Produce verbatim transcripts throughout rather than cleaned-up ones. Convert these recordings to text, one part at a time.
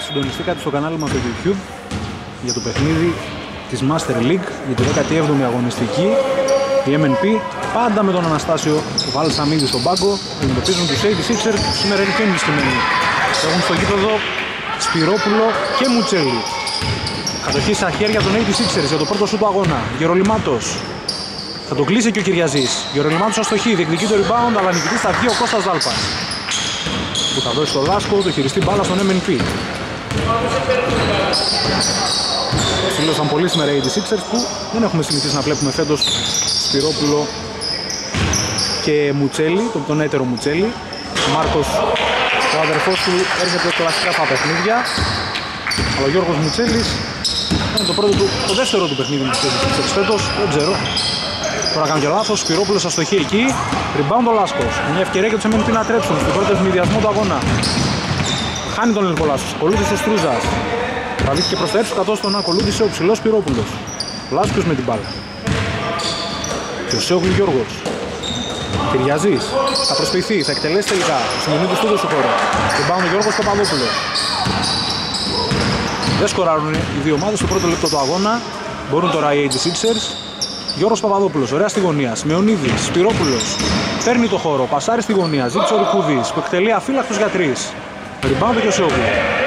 συντονιστήκατε στο κανάλι μας στο YouTube για το παιχνίδι της Master League για τη δέκατη έβδομη αγωνιστική. Η εμ εν πι πάντα με τον Αναστάσιο Βαλσαμίδη στον πάγκο αντιμετωπίζουν τους ογδόντα έξι που σήμερα είναι και ενισχυμένοι. Έχουν στο γήπεδο Σπυρόπουλο και Μουτσέλη. Κατοχή στα χέρια των ογδόντα έξι για το πρώτο σου του αγώνα. Γερολιμάτος. Θα το κλείσει και ο Κυριαζής. Γερολιμάτος αστοχή, διεκδικεί το rebound, αλλά νικητή στα δύο ο Κώστας Δάλπας. Που θα δώσει στο Λάσκο το χειριστή μπάλα στον εμ εν πι. Συλλώσαν πολύ σήμερα οι ογδόντα έξι που δεν έχουμε συνηθίσει να βλέπουμε φέτος Σπυρόπουλο και Μουτσέλη, τον, τον έτερο Μουτσέλη. Ο Μάρκος, ο αδερφός του, έρχεται κλασικά στα παιχνίδια. Αλλά ο Γιώργος Μουτσέλης είναι το, πρώτο του, το δεύτερο του παιχνίδι με τους ογδόντα έξι φέτος, δεν ξέρω. Τώρα κάνω και λάθος, Σπυρόπουλος αστοχή εκεί. Rebound ο Λάσκος. Μια ευκαιρία για τους εμ εν πι να τρέψουν στον πρώτο ευνηδιασμό του αγώνα. Χάνει τον Ελκο Λάσκος, ακολούθησε ο Στρούζας. Τραβήθηκε προς τα έξω, καθώς τον ακολούθησε ο ψηλός Σπυρόπουλος. Λάσκος με την μπάλα. Και ο Σέογλου Γιώργος. Κυριαζής. Θα προσποιηθεί, θα εκτελέσει τελικά. Ο Σιμονίδης του έδωσε χώρο. Rebound ο Γιώργος Παπαδόπουλος. Δεν σκοράρουν οι δύο ομάδες στο πρώτο λεπτό του αγώνα. Μπορούν τώρα οι ογδόντα έξι. Γιώργος Παπαδόπουλος, ωραία στη γωνία. Σμεωνίδης, Σπυρόπουλος. Παίρνει το χώρο, πασάρει στη γωνία. Ζήτησε ο Ρικούδης που εκτελεί αφύλακτος για τρεις. Rebound και ο Σεόγλου.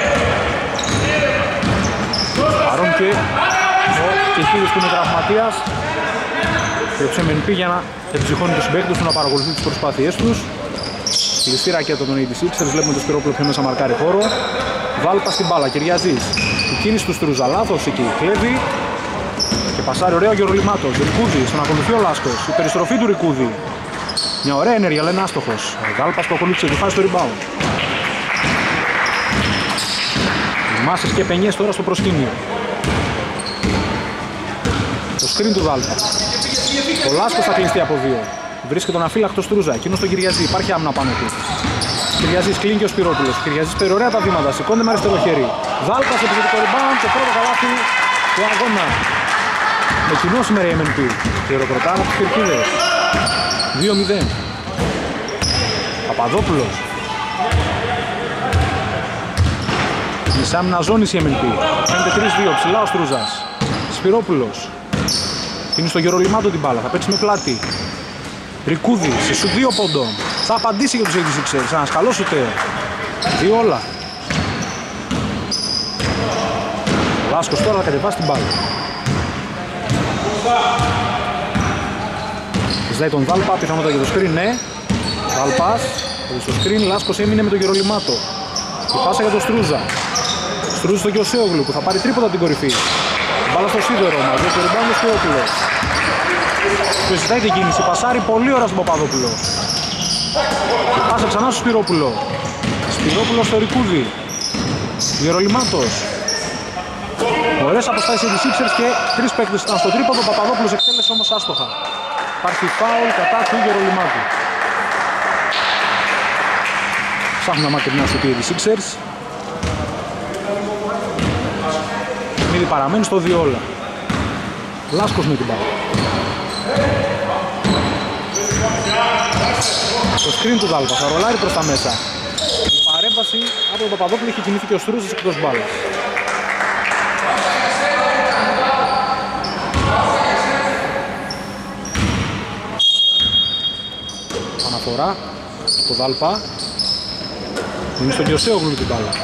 Παρόν και ο Κεχίδης που είναι τραυματίας. Και ο εμ εν πι για να εψυχώνει τους συμπαίκτες του να παρακολουθεί τις προσπάθειές τους. Κλειστή ρακέτα των ογδόντα έξι, βλέπουμε το Σπυρόπουλο πιο μέσα μαρκάρει χώρο. Βάλπα στην μπάλα, Κυριαζής. Η κίνηση του Στρούζα, λάθος εκεί, κλέβει. Και πασάρει ωραία ο Γερολιμάτος. Ρικούδης, τον ακολουθεί ο Λάσκος. Η περιστροφή του Ρικούδη. Μια ωραία ενέργεια, αλλά είναι άστοχος. Ο Βάλπας που ακολούθησε τη φάση του rebound. Οι μάσες και πενιές τώρα στο προσκήνιο. Το screen του Βάλπα. Ο Λάσκος θα κλειστεί από δύο. Βρίσκεται τον αφύλακτο Στρούζα. Εκείνος στον Κυριαζή. Υπάρχει άμυνα πάνω του. Κυριαζής κλείνει και ο Σπυρόπουλος. Κυριαζής παίρνει ωραία τα βήματα. Σηκώνεται με αριστερό χέρι. Βάλπας επιθετικό rebound και πρώτο καλάθι του αγώνα. Με κοινό σήμερα η εμ εν πι. Χειροκροτάνε από τους Κερκίδες. δύο μηδέν. Παπαδόπουλος. Μισάμινα ζώνης η εμ εν πι. Φαίνεται τρία δύο. Ψηλά ο Στρούζας. Σπυρόπουλος. Είναι στο Γερολιμάτο την μπάλα. Θα παίξει με πλάτη. Ρικούδη. Σε σου δύο πόντων. Θα απαντήσει για τους ογδόντα έξι. Ένας καλός σουτέρ. Δύο όλα. Λάσκος τώρα θα κατεβάσει την μπάλα. Ζητάει τον Βάλπα, πιθανότατα για το screen, ναι. Βάλπας, στο screen, Λάσκος έμεινε με τον Γερολιμάτο. Η πάσα για τον Στρούζα. Στρούζα στο Κιωσέογλου που θα πάρει τρίποτα την κορυφή. Μπάλα στο σίδερο μαζί, το rebound του Σπυρόπουλο. Και ζητάει την κίνηση, πασάρει πολύ ώρα στον Παπαδόπουλο. Η πάσα ξανά στο Σπυρόπουλο. Σπυρόπουλο στο Ρικούδη. Γερολιμάτος. Ωραίες αποστάσεις για τους Sixers και τρεις παίκτες ήταν στο τρίποδο. Ο Παπαδόπουλος εκτέλεσε όμως άστοχα. Υπάρχει φάουλ κατά του Γερολιμάτου. Ψάχνουν να μακρινάσουν οι Sixers. Ήδη παραμένει στο δύο όλα. Λάσκος με την μπάλα. Το screen του Δάλπα θα ρολάρει προς τα μέσα. Η παρέμβαση από τον Παπαδόπουλο έχει κινηθεί και ο Στρούζας εκτός μπάλας. Αναφορά στο Δάλπα. Είναι στον Κιωσέογλου την μπάλα.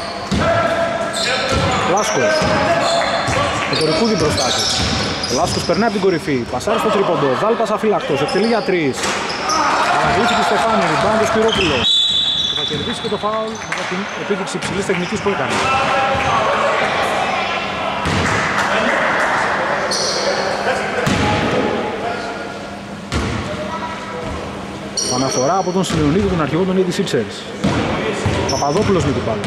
Λάσκος. Με το Ρικούδι μπροστά του. Ο Λάσκος περνάει από την κορυφή. Πασάρει στο τρίποντο. Δάλπας αφυλακτός. Εκτελεί για τρεις. Αναγλύσει τη Στεφάνη. Ριμπάουντ ο Σπυρόπουλος. Και θα κερδίσει και το φάουλ μετά την επίδειξη υψηλής τεχνικής που έκανε. Αναφορά από τον Σιμεωνίδη, τον αρχηγό των ογδόντα έξι. Παπαδόπουλος με την μπάλα.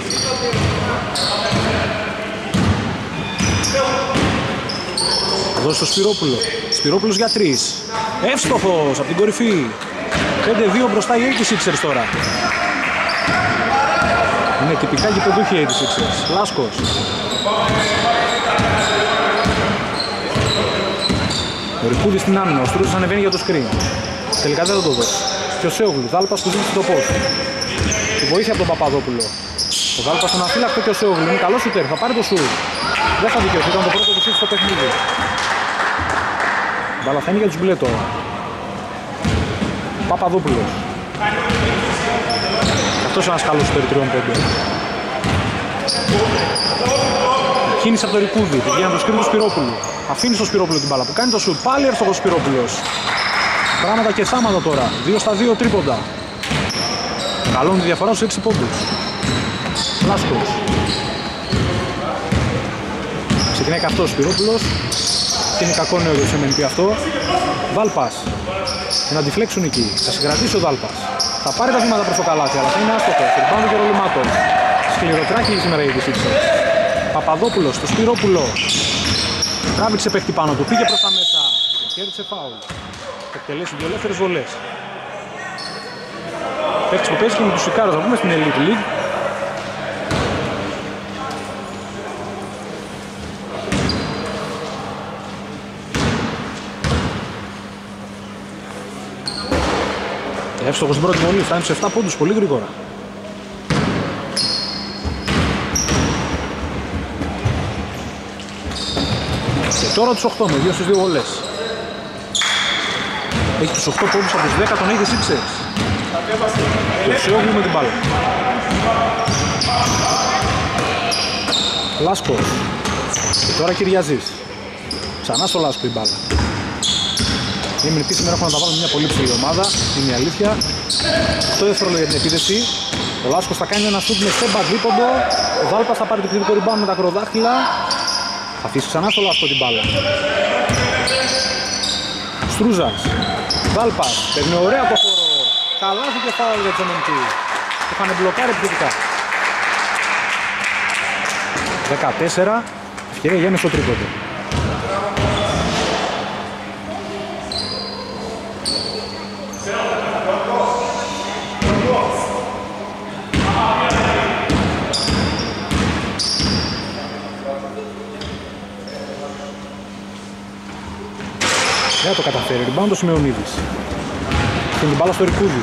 Δώσει στο Σπυρόπουλο. Σπυρόπουλος για τρεις. Εύστοχος από την κορυφή. πέντε δύο μπροστά οι ογδόντα έξι τώρα. Είναι τυπικά γηπεδούχοι οι ογδόντα έξι. Λάσκος. Ο Ρικούδης στην άμυνα. Ο Στρούζας ανεβαίνει για το screen. Τελικά δεν θα το δώσει. Και ο Σέογλου, Δάλπας που δίνει στο post. Τη βοήθεια από τον Παπαδόπουλο. Ο Δάλπας στον αφύλακτο και ο Σεόγλου. Είναι καλό σουτέρ, θα πάρει το σουτ. Δεν θα δικαιωθεί, ήταν το πρώτο του σουτ στο παιχνίδι. Μπάλα θα είναι για τους μπλε τώρα. Παπαδόπουλος. Αυτός είναι ένας καλός σουτέρ τριών πόντων. Κίνηση από το Ρικούδη, πηγαίνει το σκριν του Σπυρόπουλου. Αφήνει στο Σπυρόπουλο την μπάλα που κάνει το σουτ. Πάλι εύστοχος Σπυρόπουλος. Πράγματα και θάματα τώρα. δύο στα δύο τρίποντα. Καλώνει τη διαφορά στους έξι πόντους. Λάσκος. Ξεκινάει και αυτός ο Σπυρόπουλος. Και είναι κακό νέο για το Σεμενπή αυτό. Δάλπας. Να τη φλέξουν εκεί. Θα συγκρατήσει ο Δάλπας. Θα πάρει τα βήματα προς το καλάθι, αλλά θα είναι άστοχος. Ριμπάουντ και ρολιμάτων. Σκληροτράχη σήμερα η Σίξερ. Παπαδόπουλος στο Σπυρόπουλο. Τράβηξε παίχτη πάνω του. Πήγε προς τα μέσα. Κέρδισε φάουλ. Θα εκτελέσει δύο ελεύθερες βολές. Παίχτης που παίζει και με τους Σικάρους. Θα πούμε στην Elite League. Εύστοχος στην πρώτη βολή, φτάνει στους επτά πόντους πολύ γρήγορα. Και τώρα τους οκτώ με δύο στις δύο βολές. Έχει τους οκτώ πόντους από τους δέκα, τον έχει Sixers. Και ο Σιόγλου με την μπάλα. Λάσκος. Και τώρα Κυριαζής. Ξανά στο Λάσκο η μπάλα. Οι Μυρτοί σήμερα έχουν να τα βάλουν μια πολύ ψηλή ομάδα, είναι η αλήθεια. οκτώ δευτερόλεπτα για την επίθεση. Ο Λάσκος θα κάνει ένα σουτ με στέμπα δίποντο. Ο Δάλπας θα πάρει το κριτικό ριμπάουντ με τα ακροδάχτυλα. Θα αφήσει ξανά στο Λάσκο την μπάλα. Στρούζας. Δάλπας. Παίρνει ωραία το χώρο. Καλάθι και φάουλ για τους εμ εν τι. Το είχαν μπλοκάρει επιθετικά. δεκατέσσερα. Ευκαιρία για μέσο τρίποντο. Δεν το καταφέρει, rebound το Σημεωνίδης. Και την μπάλα στο Ρικούδι.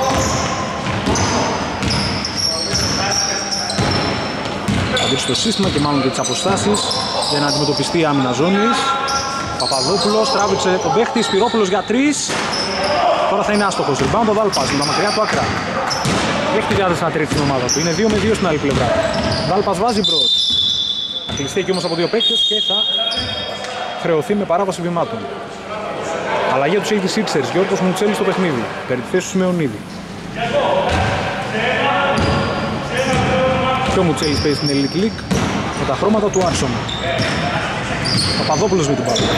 Θα δείξει το σύστημα και μάλλον και τις αποστάσεις για να αντιμετωπιστεί η άμυνα ζώνης. Παπαδόπουλος τράβηξε τον παίχτη, Σπυρόπουλος για τρεις. Τώρα θα είναι άστοχος, rebound το Δάλπας με τα μακριά του άκρα. Έχει τη διάθεση να τρίξει την ομάδα του, είναι δύο με δύο στην άλλη πλευρά. Δάλπας βάζει μπρος. Θα κλειστεί εκεί όμως από δύο παίχτες και θα χρεωθεί με παράβαση βημάτων. Αλλαγή τους έχει τη Sixers, Γιώργος Μουτσέλη στο παιχνίδι, περί τη θέση του Σημεωνίδη. Και ο Μουτσέλης παίζει στην Elite League με τα χρώματα του Άξονα. Παπαδόπουλος με την μπάλα.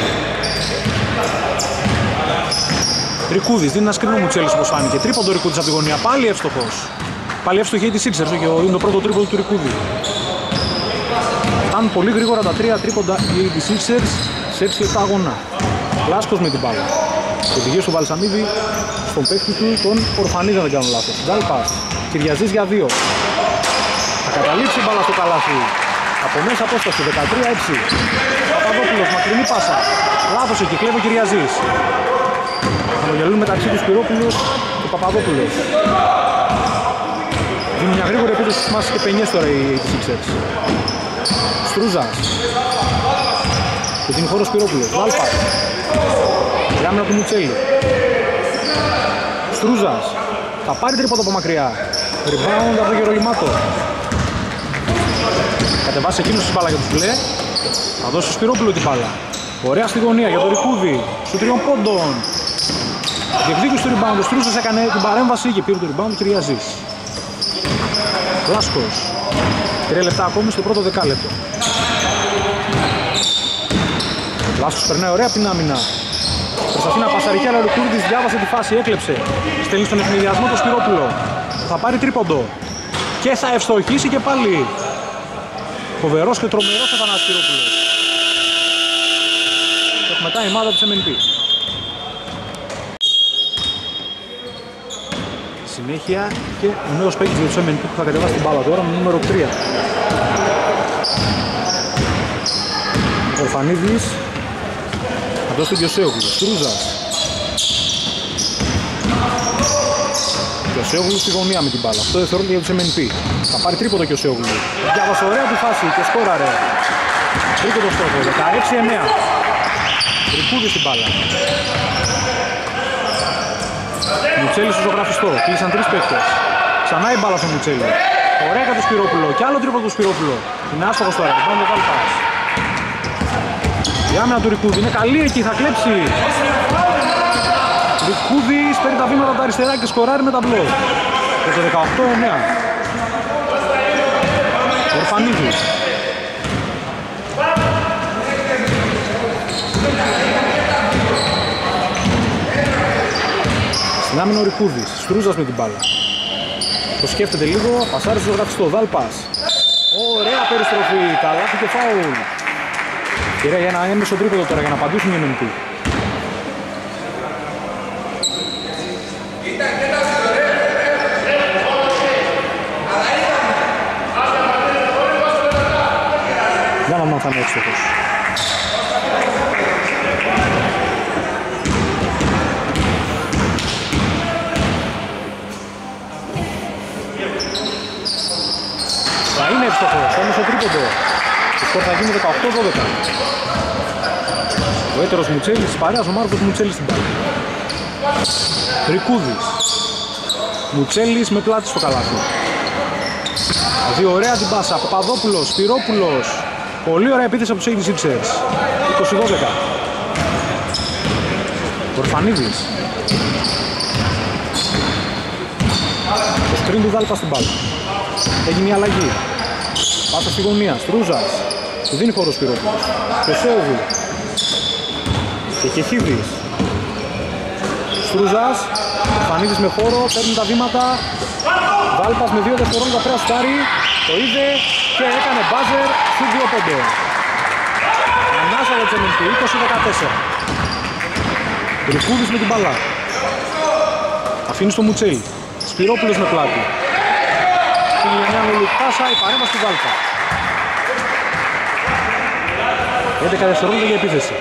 Ρικούδης, δίνει ένα σκρίνο Μουτσέλης όπως φάνηκε. Τρίποντο Ρικούδης από τη γωνία, πάλι εύστοχος. Πάλι εύστοχη τη Sixers, είναι το πρώτο τρίποντο του Ρικούδη. Φτάνουν πολύ γρήγορα τα τρία τρίποντα οι Sixers σε έξι λεπτά αγώνα. Λάσκος με την μπάλα. Οδηγεί στο Βαλσαμίδη, στον παίκτη του, τον Ορφανίδα δεν κάνω λάθος. Δάλπας, Κυριαζής για δύο. Θα καταλήξει η μπάλα στο καλάθι. Από μέσα απόσταση, δεκατρία έξι. Παπαδόπουλος, μακρινή πάσα. Λάθος εκεί, κλέβει ο Κυριαζής. Χαμογελούν μεταξύ του Σπυρόπουλος και Παπαδόπουλος. Δίνουν μια γρήγορη επίθεση στις μάσες και πενιές τώρα οι Sixers. Στρούζας. Και την χώρο Σπυρόπουλος. Δάλπας. Γράμμινα του Μουτσέλη. Στρούζας. Θα πάρει τρίποντο από μακριά. Rebound από το Γερολιμάτο. Κατεβάσει εκείνος τη μπάλα για τους μπλε. Θα δώσει στο Σπυρόπουλο την μπάλα. Ωραία στη γωνία για το Ρικούδι. Σου τριών πόντων. Διεκδίκησε το rebound. Ο Στρούζας έκανε την παρέμβαση και πήρε το rebound του Κυριαζής. Λάσκος. Τρία λεπτά ακόμη στο πρώτο δεκάλεπτο. Λάσκος περνάει ωραία από την άμυνα. Προσπαθεί να πασαρικεί, αλλά ο Ρικούδης διάβασε τη φάση, έκλεψε. Στέλνει στον ευνηδιασμό το Σπυρόπουλο. Θα πάρει τρίποντο. Και θα ευστοχίσει και πάλι. Φοβερός και τρομερός ο Θανάσης Σπυρόπουλος. Και μετά η μάδα της εμ εν πι. Συνέχεια και ο νέος παίκτης για τους εμ εν πι που θα κατεβάσει την μπάλα τώρα με νούμερο τρία. Ορφανίδης. Θα δώσει τον Κιωσέογλου. Στρούζας. Ο Σέογλου στη γωνία με την μπάλα. Αυτό δευτερόλεπτα για τους εμ εν πι. Θα πάρει τρίποντο και ο Σέογλου. Διάβασε ωραία τη φάση και σκόραρε. Τρίποντο στόχο. δεκαέξι εννέα. Τρικούδη στην μπάλα. Μουτσέλη στο ζωγραφιστό. Κλείσαν τρεις παίκτες. Ξανά η μπάλα στο Μουτσέλη. Ωραία για το Σπυρόπουλο. Και άλλο τρίποντο του Σπυρόπουλο. Είναι άστοχος τώρα. Πάμε το Βαλπάς. Η άμυνα του Ρικούδη είναι καλή εκεί. Θα κλέψει. Ρικούδης παίρνει τα βήματα από τα αριστερά και σκοράρει με τα μπλο. Για το δεκαοκτώ εννέα. Ορφανίδης. Στην άμυνα ο Ρικούδης. Στρούζας με την μπάλα. Το σκέφτεται λίγο. Πασάρει στο ζωγραφιστό. Δάλπας. Ωραία περιστροφή. Καλάθι και φάουλ. Κυρία για ένα έμεσο τρίποντο τώρα για να απαντήσουν οι εμ εν πι. Για να δούμε αν θα είναι έξοχος. Θα είναι εύστοχος, όμως ο τρίποντο. Το σκορ θα γίνει δεκαοκτώ δώδεκα. Ο έτερος Μουτσέλης της παρέας, ο Μάρκος Μουτσέλης στην μπάλα. Ρικούδης. Μουτσέλης με πλάτη στο καλάθι. Θα δει ωραία την πάσα. Παπαδόπουλος, Σπυρόπουλος. Πολύ ωραία επίθεση από τους ογδόντα έξι. είκοσι δώδεκα. Ορφανίδης. Το σκριν του Δάλπα στην μπάλα. Έγινε μια αλλαγή. Πάσα στη γωνία. Στρούζας. Του δίνει χώρο Σπυρόπουλος. Πεσέωβου. Και Κεχίδης. Στρούζας. Ορφανίδης με χώρο. Παίρνει τα βήματα. Δάλπας με δύο δευτερόλεπτα πρέπει να σουτάρει. Το είδε και έκανε μπάζερ στους δύο πόντων. Ανάσα για τους εμ εν πι, είκοσι δεκατέσσερα. Ρικούδης με την μπαλά. Αφήνει στο Μουτσέλη. Σπυρόπουλος με πλάτη. Στην γενιά με Λουκάσα, η παρέμβαση του Δάλπα. έντεκα δευτερόλεπτα για επίθεση.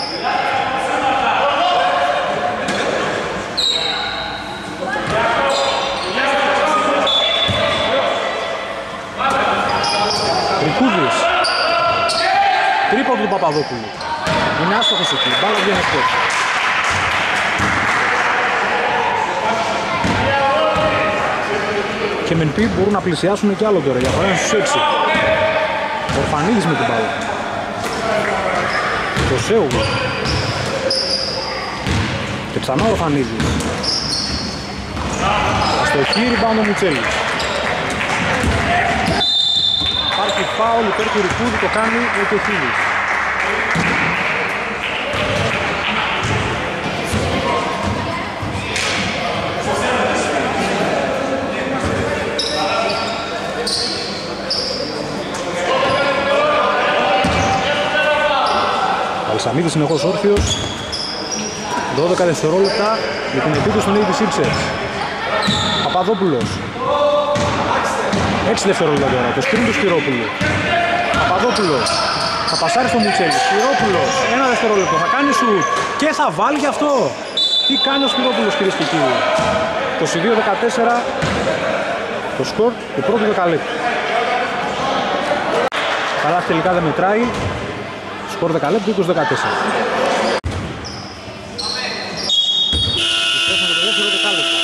Ρικούδης. Τρίποντο του Παπαδόπουλου. Είναι άστοχος εκεί. Μπάλα βγαίνει εκτός. Και μεν πει μπορούν να πλησιάσουν κι άλλο τώρα. Για παράδειγμα στους έξι. Ορφανίδης με την μπάλα. Το Σέουγλου. Και ξανά Ορφανίδης. Αστοχή ριμπάουντ ο Μουτσέλης. Υπάρχει φάουλ υπέρ του Ρικούδη, το κάνει ο Κεχίδης. Αλσαμίδης συνεχώς όρθιος. δώδεκα δευτερόλεπτα για την επίθεση των ογδόντα έξι. Παπαδόπουλος. έξι δευτερόλεπτα τώρα, το σκριν του Σπυρόπουλου. Παπαδόπουλος. Θα πασάρει στο Μουτσέλη. Σπυρόπουλος. Ένα δευτερόλεπτο. Θα κάνει σουτ. Και θα βάλει γι' αυτό. Τι κάνει ο Σπυρόπουλος, κυρίες και κύριοι. είκοσι δύο δεκατέσσερα το σκορ του πρώτου δεκαλέπτου. Καλά τελικά δεν μετράει. Σκορ δεκαλέπτου είκοσι δεκατέσσερα. Επιστρέφουμε το δεύτερο δεκάλεπτο.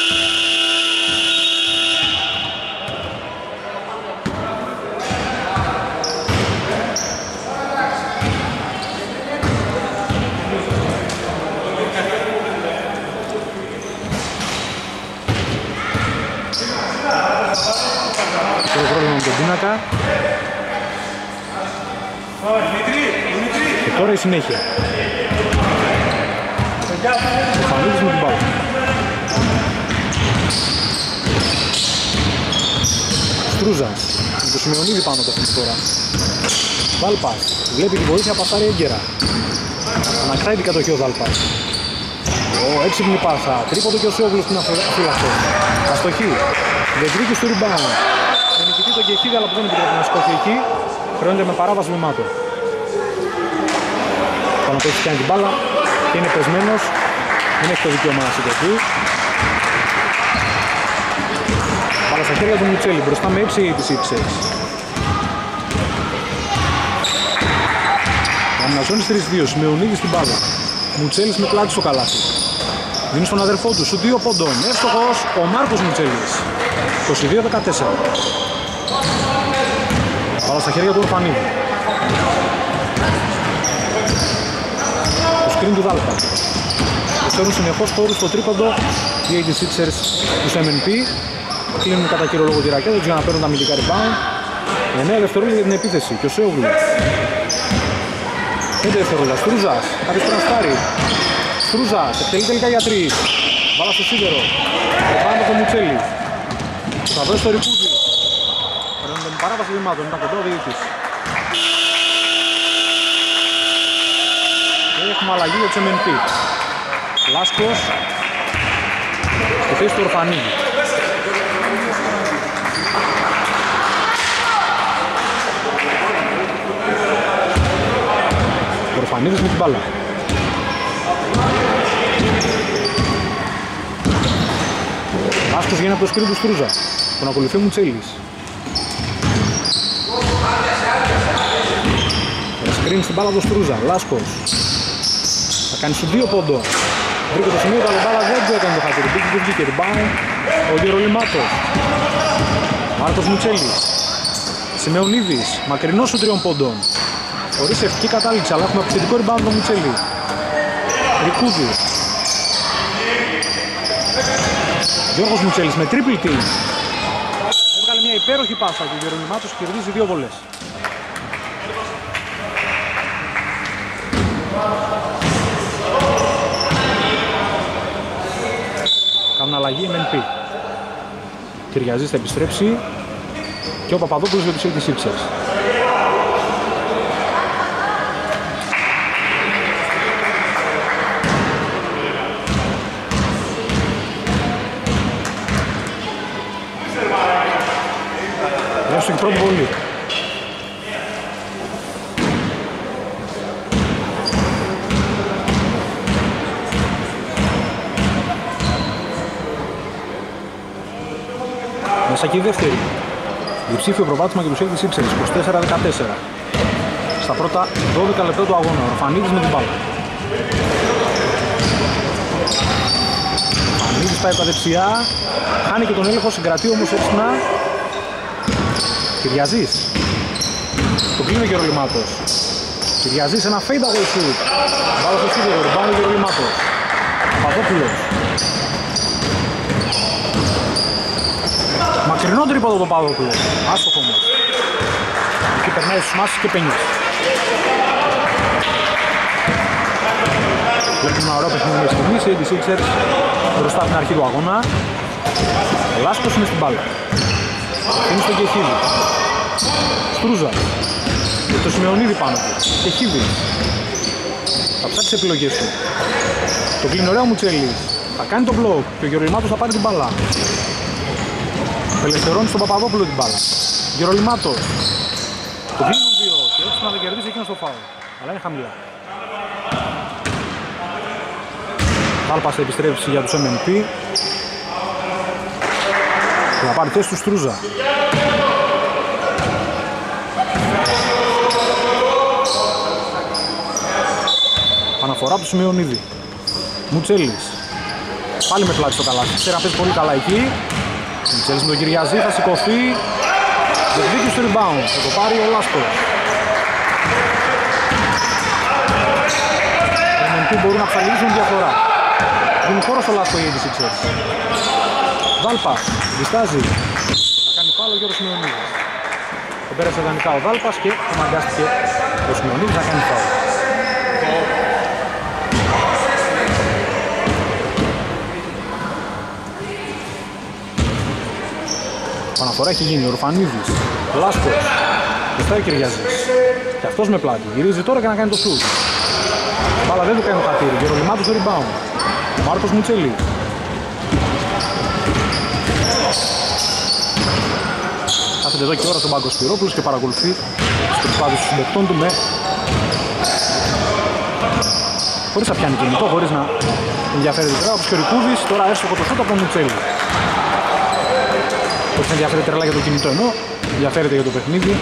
Το πρόβλημα με τον πίνακα. Και τώρα η συνέχεια. Ο Φανίδης με την μπάλα. Στρούζας. Με το Σημεωνίδη πάνω το αυτή τώρα. Δάλπας. Βλέπει τη βοήθεια, πασάρει έγκαιρα. Ανακτάει την κατοχή ο Δάλπας. Ο έξυπνη πάσα. Τρίποντο και ο Σιόγλος στην αφύλαστο. Αστοχή. Διεκδίκηση του rebound. Με νικητή τον Κεχίδη, αλλά που δεν επιτρέπει να σκόφει εκεί. Χρεώνεται με παράβαση βημάτων. Πάνω που έχει κάνει την μπάλα και είναι πεσμένος. Δεν έχει το δικαίωμα να σηκωθεί. Στα χέρια του Μουτσέλη, μπροστά με έξι της Sixers. Αναζώνης τρία δύο, Σιμεωνίδης στην μπάλα. Μουτσέλης με πλάτη στο καλάθι. Δίνει στον αδερφό του, σου δύο πόντων. Εύστοχος ο Μάρκος Μουτσέλης. είκοσι δύο δεκατέσσερα. Μπάλα στα χέρια του Ορφανίδη. Το σκριν του Δάλπα. Προσφέρουν συνεχώς χώρους στο τρίποντο οι έιτς Sixers τους εμ εν πι. Κλείνουν κατά κύριο λόγο τη ρακέτα τους για να παίρνουν τα αμυντικά rebound. εννέα δευτερόλεπτα για την επίθεση και ο Σέογλου. πέντε δευτερόλεπτα, Στρούζας, κάποιος τρανσφάρει. Στρούζας, εκτελεί τελικά για τρεις. Μπάλα στο σίδερο. Πάνω από το Μουτσέλη. Θα δώσει το Ρικούδι. Παίρνουν με παράβαση βημάτων, ήταν κοντά ο διαιτητής. Και έχουμε αλλαγή για τους εμ εν πι. Λάσκος στη θέση του Ορφανίδη. Ο Ορφανίδης με την μπάλα. Λάσκος βγαίνει από το σκριν του Στρούζα. Τον ακολουθεί ο Μουτσέλης. Σκριν στην μπάλα του Στρούζα. Λάσκος θα κάνει σου δύο πόντο. Βρήκε το σημείο, αλλά μπάλα δεν του έκανε το χατήρι. Μπήκε και βγήκε. Rebound ο Γερολιμάτος. Μάρκος Μουτσέλης. Σιμεωνίδης. Μακρινός σου τριών πόντων. Χωρίς ευκή κατάληξη, αλλά έχουμε επιθετικό rebound το Μουτσέλη. Ρικούδη. Γιώργος Μουτσέλης με triple team. Έβγαλε μια υπέροχη πάσα και ο Γερολιμάτος κερδίζει δύο βολές. Κάνουν αλλαγή εμ εν πι. Κυριαζής θα επιστρέψει και ο Παπαδόπουλος για τους έιτς Sixers. Έστω και πρώτη βολή. Μέσα και η δεύτερη. Διψήφιο προβάδισμα για τους έιτς Sixers, είκοσι τέσσερα δεκατέσσερα. Στα πρώτα δώδεκα λεπτά του αγώνα, ο Ορφανίδης με την μπάλα. Ο Ορφανίδης πάει τα δεξιά, χάνει και τον έλεγχο, συγκρατεί όμως έξυπνα. Κυριαζής. Το κλείνει ο Γερολιμάτος. Κυριαζής, ένα fade away shoot. Μπάλα στο σίδερο, rebound ο Γερολιμάτος. Παπαδόπουλος. Μακρινό τρίποδο το Παπαδόπουλο. Άστοχο όμως. Εκεί περνάει στους μάσεις και πενιές. Βλέπουμε ένα ωραίο παιχνίδι με στιγμής. Οι έιτς Sixers μπροστά από την αρχή του αγώνα. Ο Λάσκος είναι στην μπάλα. Είναι στο Κεχίδη. Στρούζα. Και το Σιμεωνίδη πάνω του. Κεχίδη. Θα ψάξει τις επιλογές του. Το κλείνει ωραίο Μουτσέλης. Θα κάνει το μπλοκ και ο Γερολιμάτος θα πάρει την μπάλα. Ελευθερώνει στον Παπαδόπουλο την μπάλα. Γερολιμάτος. Το κλείνουν δύο και έτσι να δεν κερδίσει εκείνο στο φάουλ. Αλλά είναι χαμηλά. Τάλπας θα επιστρέψει για τους εμ εν πι. Και θα πάρει θέση του Στρούζα. Αναφορά του Σιμεωνίδη. Μουτσέλης. Πάλι με πλάτη στο καλάθι. Ξέρει να παίζει πολύ καλά εκεί. Μουτσέλης με τον Κυριαζή θα σηκωθεί. Διεκδίκει στο rebound. Θα το πάρει ο Λάσκος. Οι εμ εν πι μπορούν να ψαλίσουν διαφορά. Δίνει χώρο στο Λάσκο οι έιτς Sixers. Δάλπας. Διστάζει. Θα κάνει φάουλ ο Γιώργος Σιμεωνίδης. Τον πέρασε ιδανικά ο Δάλπας και αναγκάστηκε ο Σιμεωνίδης να κάνει φάουλ. Παναφορά έχει γίνει, ο Ορφανίδης, Λάσκος, μπροστά ο Κυριαζής. Και αυτός με πλάτη, γυρίζει τώρα και να κάνει το σουτ. Μπάλα δεν του κάνει το χατήρι, Γερολιμάτος στο rebound. Ο Μάρκος Μουτσέλη. Κάθεται εδώ και ώρα στον πάγκο Σπυρόπουλος και παρακολουθεί τις προσπάθειες των συμπαικτών του με... χωρίς να πιάνει κινητό, χωρίς να ενδιαφέρει δικά. Όπως και ο Ρικούδης, τώρα έστοχο το σούτ από τον Μουτσέλη. Το ενδιαφέρεται τρελά για το κινητό, ενώ ενδιαφέρεται για το παιχνίδι.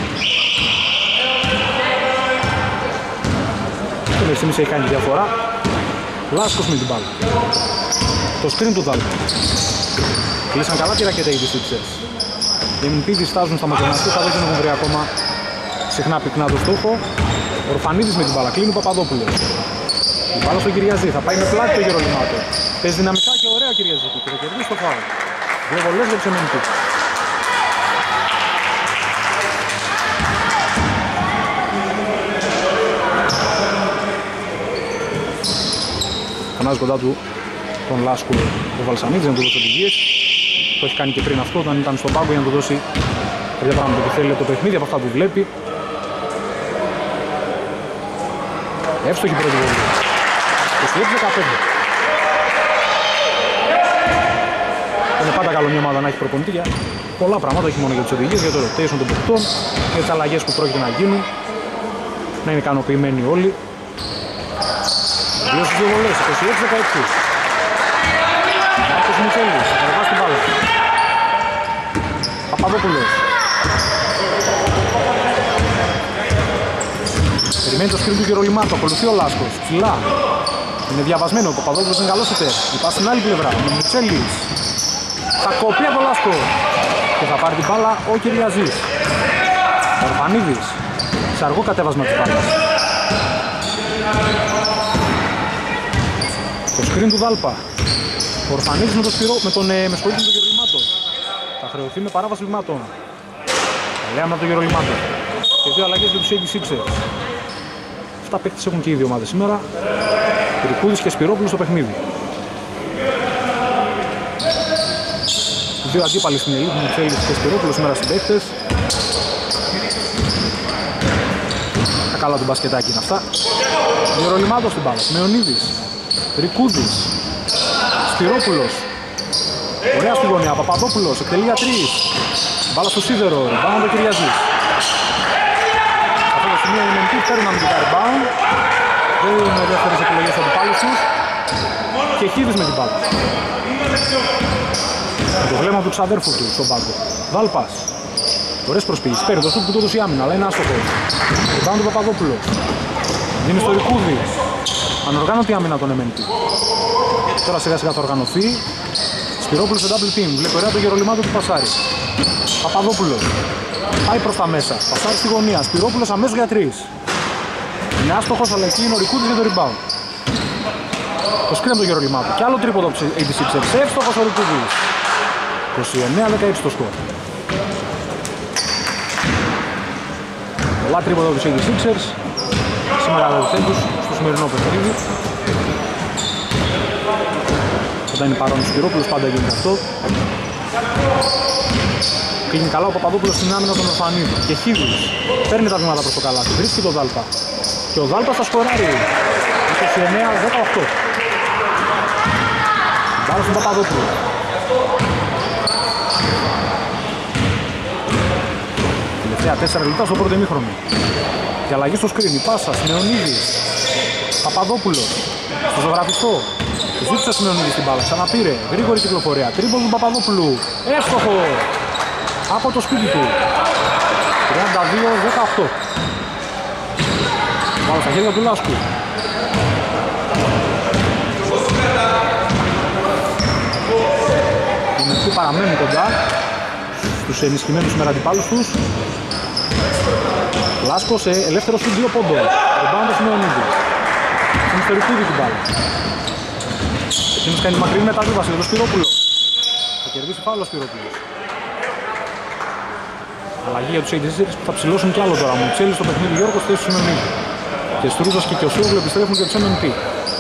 Και μέχρι στιγμής έχει κάνει τη διαφορά. Λάσκος με την μπάλα. Το screen του Δάλπα. Κλείσαν καλά τη ρακέτα οι Sixers. Οι Εμινπίδες στάζουν στα μακροναστή, θα δεν έχουν βρει ακόμα συχνά πυκνά το στόχο. Ορφανίδης με την μπάλα, κλείνει ο Παπαδόπουλος. Η μπάλα στο Κυριαζή, θα πάει με πλάτη το Γερολιμάτο. Παίζει δυναμικά και ωραία ο Κυριαζή και θα κερδίσει το φάουλ. Δύο βολές για τους Εμινπίδες. Φωνάζει κοντά του τον Λάσκο ο Βαλσανίδης να του δώσει οδηγίες. Το έχει κάνει και πριν αυτό όταν ήταν στον πάγκο για να του δώσει κάποια πράγματα που θέλει από το παιχνίδι, από αυτά που βλέπει. Εύστοχη πρώτη βολή. είκοσι έξι δεκαπέντε. Είναι πάντα καλό μια ομάδα να έχει προπονητή για πολλά πράγματα, όχι μόνο για τις οδηγίες, για το rotation των παιχτών, για τις αλλαγές που πρόκειται να γίνουν. Να είναι ικανοποιημένοι όλοι. Δύο στις δύο βολές, είκοσι έξι δεκαεπτά. Μάρκος Μουτσέλης, θα κατεβάσει την μπάλα. Παπαδόπουλος. Περιμένει το σκριν του Γερολιμάτου, ακολουθεί ο Λάσκος. Ψηλά. Είναι διαβασμένο, ο Παπαδόπουλος είναι καλός εταιρ. Υπάρχει στην άλλη πλευρά, με Μουτσέλης. Θα κοπεί από το Λάσκο. Και θα πάρει την μπάλα ο Κυριαζής. Ο Ορφανίδης. Σε αργό κατέβασμα της μπάλας. Το σκριν του Δάλπα. Ο Ορφανίδης με, το σπυρό, με τον ε, με σχολείο με τον Γερολιμάτο. Θα χρεωθεί με παράβαση βημάτων. Λέμε από τον Γερολιμάτο. Και δύο αλλαγές για τους Sixers. Αυτά παίκτες έχουν και οι δύο ομάδες σήμερα. Τρικούδης και Σπυρόπουλος στο παιχνίδι. Δύο αντίπαλοι στην ελίτ, Μουτσέλης και Σπυρόπουλος σήμερα στις παίκτες. Τα καλά του μπασκετάκι είναι αυτά. Γερολιμάτο στην μπάλα. Μεωνίδης. Ρικούδης. Σπυρόπουλος. Ωραία στη γωνία. Παπαδόπουλος. Εκτελεί για τρεις. Μπάλα στο σίδερο. Μπάλα το Κυριαζής. Αυτό το σημείο είναι εκεί. Παίρνουν αμυντικά rebound. Δεν είναι δεύτερες επιλογές από πάλι τους. Και Χίδης με την μπάλα. Το βλέμμα του ξαδέρφου του στον πάγκο. Δάλπας. Ωραίες προσποιήσεις. Παίρνει το σούτ που του έδωσε η άμυνα, αλλά είναι άστοχος. Rebound του Παπαδόπουλου. Δίνει στο Ρικούδη. Ανοργάνωτη άμυνα τον Εμενιτή. Τώρα σιγά σιγά θα οργανωθεί. Σπυρόπουλος στο double team. Βλέπει ωραία το Γερολιμάτο του πασάρι. Παπαδόπουλος. Πάει προς τα μέσα. Πασάρι στη γωνία. Σπυρόπουλος αμέσως για τρεις. Είναι άστοχος, αλλά εκεί είναι ο Ρικούδης για το rebound. Το σκρίνει από το Γερολιμάτο. Και άλλο τρίποδο από τους Sixers. Εύστοχος ο Ρικούδης. είκοσι εννέα δεκαέξι το σκορ. Πολλά τρίποδα από τους Sixers. Σήμερα δεν τους στο σημερινό παιχνίδι. Όταν είναι παρόν ο Σπυρόπουλος πάντα γίνεται αυτό. Κλείνει καλά ο Παπαδόπουλος στην άμυνα των Ορφανίδη. Και Χίδης παίρνει τα βήματα προς το καλάθι. Βρίσκει τον Δάλπα. Και ο Δάλπας θα σκοράρει. είκοσι εννέα δεκαοκτώ. Μπάλα στον Παπαδόπουλο. Τελευταία τέσσερα λεπτά στο πρώτο ημίχρονο. Και αλλαγή στο σκριν. Η πάσα. Μεωνίδης. Παπαδόπουλος. Στο ζωγραφιστό. Ζήτησε Σιμεωνίδη στην μπάλα. Ξαναπήρε. Γρήγορη κυκλοφορία. Τρίποντο του Παπαδόπουλου. Εύστοχο. Από το σπίτι του. τριάντα δύο δεκαοκτώ. Μπάλα στα χέρια του Λάσκου. Οι μερικοί παραμένουν κοντά στους ενισχυμένους σήμερα αντιπάλους τους. Λάσκος σε ελεύθερο σου δύο πόντο. Ρομπάντο Σιμεωνίδη. Στην ιστορική την μπάλα. Εκείνος κάνει μακρινή μεταβίβαση για τον Σπυρόπουλο. Θα κερδίσει φάουλο ο Σπυρόπουλος. Αλλαγή για τους Sixers που θα ψηλώσουν κι άλλο τώρα. Μουτσέλης στο παιχνίδι Γιώργος θέση του Σιμεωνίδη. Και Στρούζας και Κιωσόγλου επιστρέφουν για τους εμ εν πι.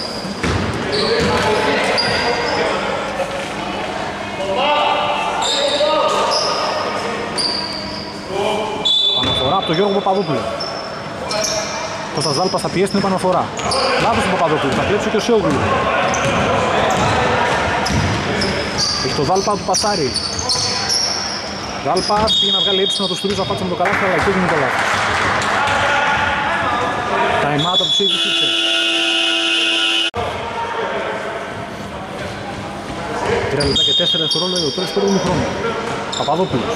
Παναφορά από τον Γιώργο Παπαδόπουλο. Κώστας Δάλπας θα πιέσει την επαναφορά. Λάθος του Παπαδόπουλου, θα κλέψει ο Κιωσόγλου. Έχει το Δάλπα του πασάρι. Δάλπας πήγε να βγάλει έψη να το Στρούζα πάτσα με το καλάθι, αλλά εκεί έγινε το λάθος. Time out από τους Sixers. τρία λεπτά και τέσσερα δευτερόλεπτα για το τέλος του πρώτου χρόνου. Παπαδόπουλος.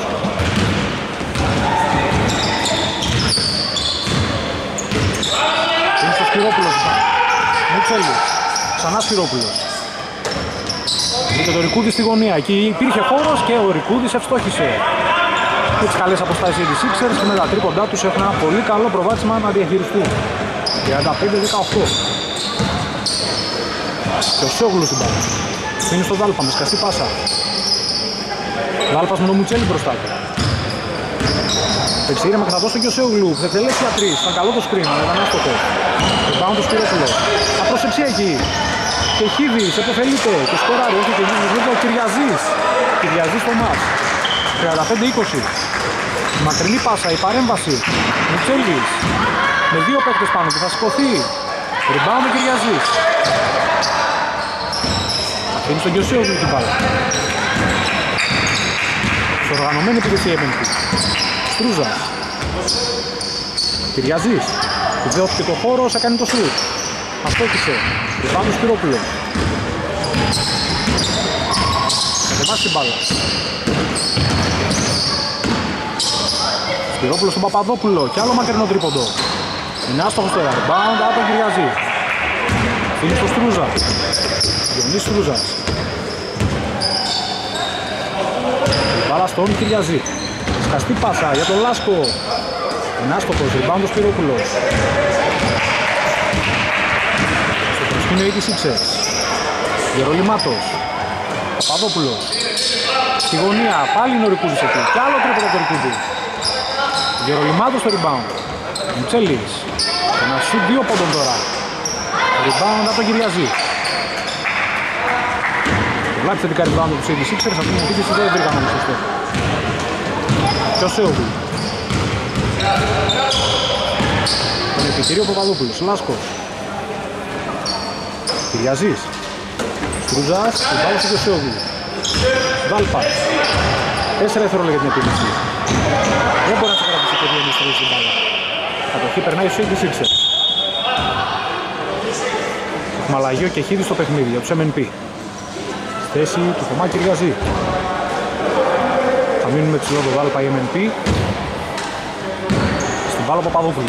Είναι στο Σπυρόπουλος. Μουτσέλης. Ξανά Σπυρόπουλος. Βρήκε το Ρικούδη στη γωνία. Εκεί υπήρχε χώρος και ο Ρικούδης ευστόχησε. Με τις καλές αποστάσεις οι Sixers και με τα τρίποντά τους έχουν ένα πολύ καλό προβάδισμα να διαχειριστούν. τριάντα πέντε δεκαοκτώ. Και ο Σόγλου στην μπάλα. Είναι στο Δάλπα με σκαστή πάσα. Δάλπας με τον Μουτσέλη μπροστά του. Εξήρεμα και θα δώσει και ο Σόγλου. Θα εκτελέσει για τρεις. Ήταν καλό το screen, αλλά ήταν άστοχο. Πάνω το Σπυρόπουλο. Θα προσεψεί εκεί. Και Χίδης επωφελείται και σκοράρει. Όχι και γίνεται ο Κυριαζής. Κυριαζής στο μάτς. τριάντα πέντε είκοσι. Μακρινή πάσα, η παρέμβαση. Μουτσέλης. Με δύο παίκτες πάνω του θα σηκωθεί. Rebound ο Κυριαζής. Αφήνει στον Κιωσέογλου την μπάλα. Στο οργανωμένη υπηρεσία επενδυτή. Στρούζας. Κυριαζής. Του δόθηκε το χώρο, έκανε το σουτ. Αστόχησε. Rebound ο Σπυρόπουλος. Κατεβάσει την μπάλα. Σπυρόπουλος στον Παπαδόπουλο και άλλο μακρινό τρίποντο. Είναι άστοχος τώρα. Rebound από τον Κυριαζή. Αφήνει στο Στρούζα. Διονύς Στρούζας. Η μπάλα στον Κυριαζή. Σκαστή πάσα για τον Λάσκο. Είναι άστοχος. Rebound ο Σπυρόπουλος. Στο προσκήνιο οι Sixers. Γερολιμάτος. Παπαδόπουλος. Στη γωνία. Πάλι είναι ο Ρικούδης εκεί. Κι άλλο τρίποντο από τον Ρικούδη. Γερολιμάτος στο rebound. Μουτσέλης. Ένα σουτ δύο πόντων τώρα. Rebound από τον Κυριαζή. Βλάψτε την rebound του οι Sixers. Αυτή την επίθεση δεν βρήκαμε το σωστό. Και ο Σέογλου. Τον επιτηρεί ο Παπαδόπουλος. Λάσκος. Κυριαζής. Στρούζας. Την πάλα στο Σέογλου. Δάλπας. Τέσσερα δευτερόλεπτα για την επίθεση. Δεν μπορεί να σε κρατήσει και δύο μισθρούς στην μπάλα. Κατοχή περνάει στους οι Sixers. Έχουμε αλλαγή και Χίδη στο παιχνίδι για τους εμ εν πι. Στη θέση του Θωμά Κυριαζή. Θα μείνουμε ψηλό το Δάλπα οι εμ εν πι. Στην μπάλα Παπαδόπουλου.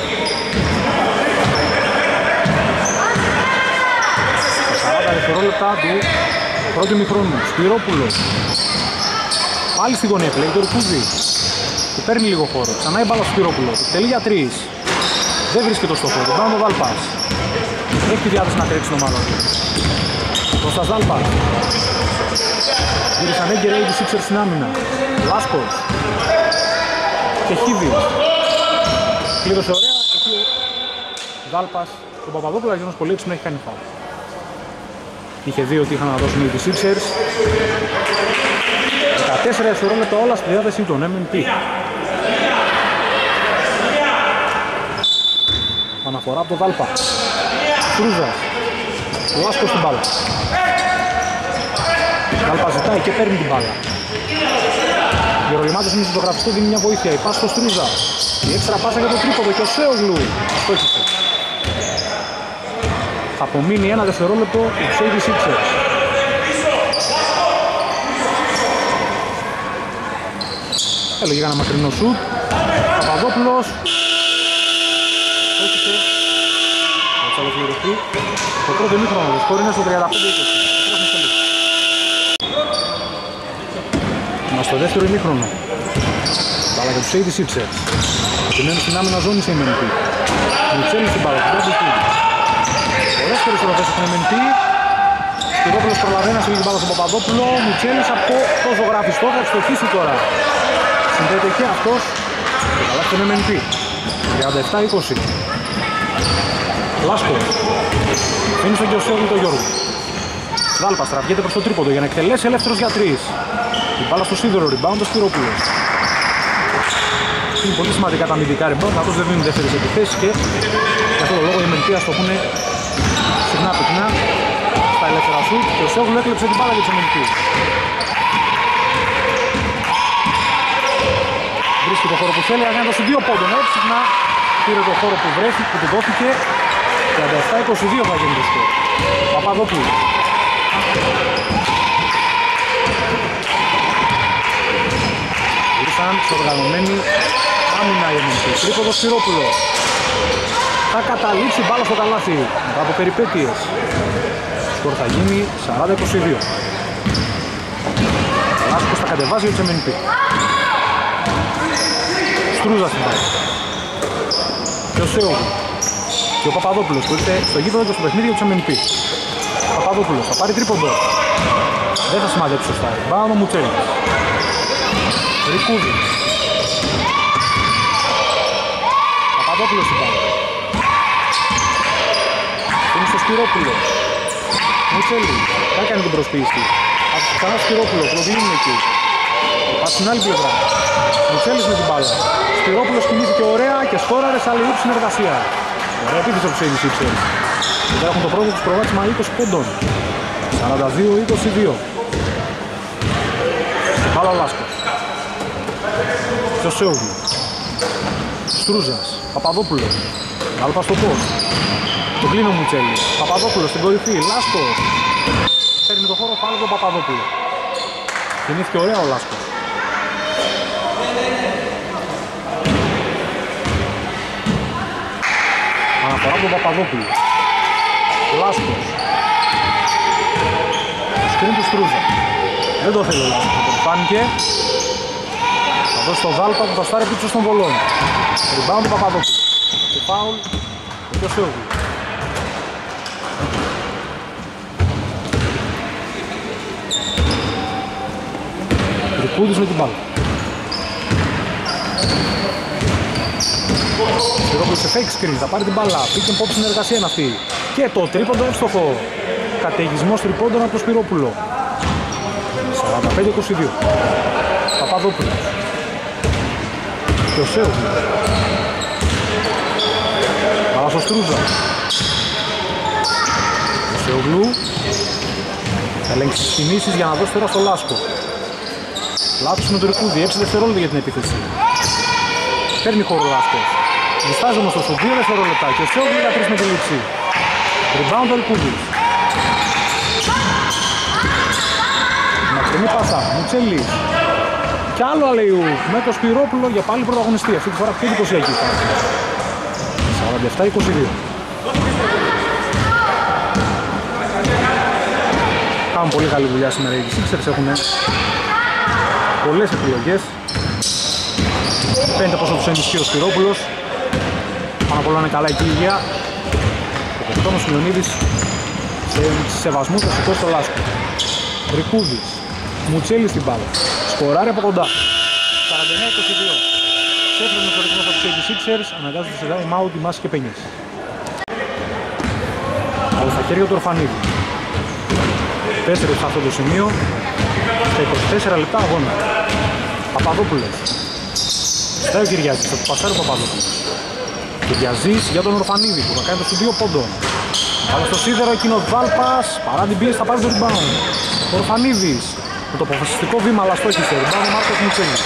Στα σαράντα δευτερόλεπτα του πρώτου ημιχρόνου. Σπυρόπουλος. Πάλι στη γωνία πλέον, το Ρικούδη. Του παίρνει λίγο χώρο. Ξανά η μπάλα στο Σπυρόπουλο. Τελεί για τρεις. Δεν βρίσκει το στόχο. Τον πάνω ο Δάλπας. Έχει τη διάθεση να τρέξει το μάλλον. Κώστας Δάλπας. Γύρισαν έγκαιρα οι Sixers στην άμυνα. Λάσκος. Και Χίδης. Κλείδωσε ωραία. Εκεί ο Δάλπας. Τον Παπαδόπουλο Αγιώνος πολύ έξυπνο έχει κάνει φάουλ. Είχε δει ότι είχαν να δώσουν οι Sixers. δεκατέσσερα δευτερόλεπτα όλα στη διάθεση των εμ εν πι. Αναφορά από το Δάλπα. Στρούζας. Λάσκος στην μπάλα. Δάλπα ζητάει και παίρνει την μπάλα. Γερολιμάτος είναι στο γραφιστό, δίνει μια βοήθεια. Η πάση στο Στρούζα. Η έξτρα πάσα για το τρίποδο και ο Σέογλου. Στόχισε. Θα απομείνει ένα δευτερόλεπτο τους οι Sixers. Έλεγε για ένα μακρινό σουτ. Παπαδόπουλος. Στόχισε. Θα ολοκληρωθεί. Το πρώτο ημίχρονο. Το σκορ είναι στο τριάντα πέντε είκοσι. Είμαστε στο δεύτερο ημίχρονο. Μπάλα για τους οι Sixers. Επιμένουν στην άμυνα ζώνη σε εμ εν πι. Μουτσέλη στην μπάλα. Πολλές περισσότερες έχουν εμ εν πι. Σπυρόπουλος προλαβαίνει να στείλει την μπάλα στον Παπαδόπουλο. Μουτσέλης από το ζωγραφιστό θα ευστοχίσει τώρα. Συνδέεται και αυτός. Και καλά στον εμ εν πι. τριάντα επτά είκοσι. Λάσκος. Είναι στον Κιωσέογλου το Γιώργο. Δάλπας τραβιέται προς το τρίποντο για να εκτελέσει ελεύθερος για τρεις. Την μπάλα στο σίδερο, rebound ο Σπυρόπουλος. Είναι πολύ σημαντικά τα αμυντικά rebound, αυτός δεν δίνουν δεύτερες επιθέσεις και για αυτόν τον λόγο οι εμ εν πι αστοχούν συχνά πυκνά στα ελεύθερα σουτ και ο Σέογλου έκλεψε την μπάλα για τους εμ εν πι. Βρίσκει το χώρο που θέλει, αν έδωσε δύο πόντων έξυπνα, πήρε το χώρο που βρέθηκε, που του δόθηκε. τριάντα επτά είκοσι δύο θα γίνει το σκορ. Παπαδόπουλος. Επέστρεψαν σε οργανωμένη άμυνα η εμ εν πι. Τρίποδο Σπυρόπουλο. Θα καταλήξει μπάλα στο καλάθι μετά από περιπέτειες. Σκορ θα γίνει σαράντα είκοσι δύο. Λάσκος θα κατεβάζει ο εμ εν πι. Στρούζα στην πάση. Και ο Σέογλου. Και ο Παπαδόπουλος που ήρθε στο γήπεδο και στο παιχνίδι του εμ εν πι. Παπαδόπουλος θα πάρει τρίποντο. Δεν θα σημαδέψει σωστά. Μπάουν ο Μουτσέλης. Ρικούδης. Παπαδόπουλος στην πάση. Είναι στο Σπυρόπουλο. Μουτσέλης. Θα έκανε την προσποίηση. Ξανά Σπυρόπουλο. Προβλήνει εκεί. Πάει στην άλλη πλευρά. Μουτσέλης με την μπάλα. Σπυρόπουλος κινήθηκε ωραία και σκόραρε σε άλλη ύψη συνεργασία. Ωραία επίθεση από τους ογδόντα έξι. Τώρα έχουν το πρώτο τους προβάδισμα είκοσι πόντων. σαράντα δύο είκοσι δύο. Μπάλα ο Λάσκος. Στο Σέογλου. Στρούζας. Παπαδόπουλος. Άλπα στο πώς. Το κλείνει ο Μουτσέλης. Παπαδόπουλος στην κορυφή. Λάσκος. Παίρνει το χώρο πάνω από τον Παπαδόπουλο. Κινήθηκε ωραία ο Λάσκος. Αναφορά από τον Παπαδόπουλο. Λάσκος. Σκριν του Στρούζα. Δεν το θέλει ο Λάσκος. Τον φάνηκε. Θα δώσει το Δάλπα που θα στάρει πίσω στον Βολόν. Rebound του Παπαδόπουλου. Και φάουλ. Και ο Σέογλου. Ρικούδης με την μπάλα. Σπυρόπουλος σε fake screen, θα πάρει την μπάλα. Pick and pop συνεργασία είναι αυτή. Και το τρίποντο εύστοχο. Καταιγισμός τριπώντων από το Σπυρόπουλο. σαράντα πέντε είκοσι δύο. Παπαδόπουλος. Και ο Σέογλου. Αλλά στο Στρούζα. Ο Σέογλου. Θα ελέγξει τις κινήσεις για να δώσει τώρα στο Λάσκο. Λάθος με το Ρικούδη, έξι δευτερόλεπτα για την επίθεση. Παίρνει χώρο ο Λάσκος. Διστάζει όμως στο δύο δευτερόλεπτα και ο Σέογλου για τρεις με τη λήξη. Rebound ο Ρικούδης. Μακρινή πάσα, Μουτσέλης. Κι άλλο αλεϊού με το Σπυρόπουλο για πάλι πρωταγωνιστή. Αυτή τη φορά πιο εντυπωσιακή φάση. σαράντα επτά είκοσι δύο. Κάνουν πολύ καλή δουλειά σήμερα οι Sixers, έχουν πολλές επιλογές. Φαίνεται πως θα τους ενισχύει ο Σπυρόπουλος. Πάνω απ' όλα είναι καλά εκεί η υγεία. Ο Κοκτώνος Μιονίδης σε σεβασμό θα σηκώσει το Λάσκο. Ρικούδης. Μουτσέλη στην μπάλα. Σκοράρει από κοντά. σαράντα εννέα είκοσι δύο. Ξέφρενε ο φορισμός από τους ογδόντα Sixers. Αναγκάζονται σε time out, Μάση και Πενιές. Αλλά στα χέρια του Ορφανίδη. Επέστρεψε σε αυτό το σημείο. Στα είκοσι τέσσερα λεπτά αγώνα. Παπαδόπουλος. Στάει ο Κυριάζης, θα του πασάρει ο Παπαδόπουλος. Κυριαζής για τον Ορφανίδη που θα κάνει το δύο πόντων. Αλλά στο σίδερο εκείνο Βάλπας, παρά την πίεση θα πάρει το rebound. Ο Ορφανίδης με το αποφασιστικό βήμα αλλά στόχισε. Rebound ο Μάρκος Μουτσέλης.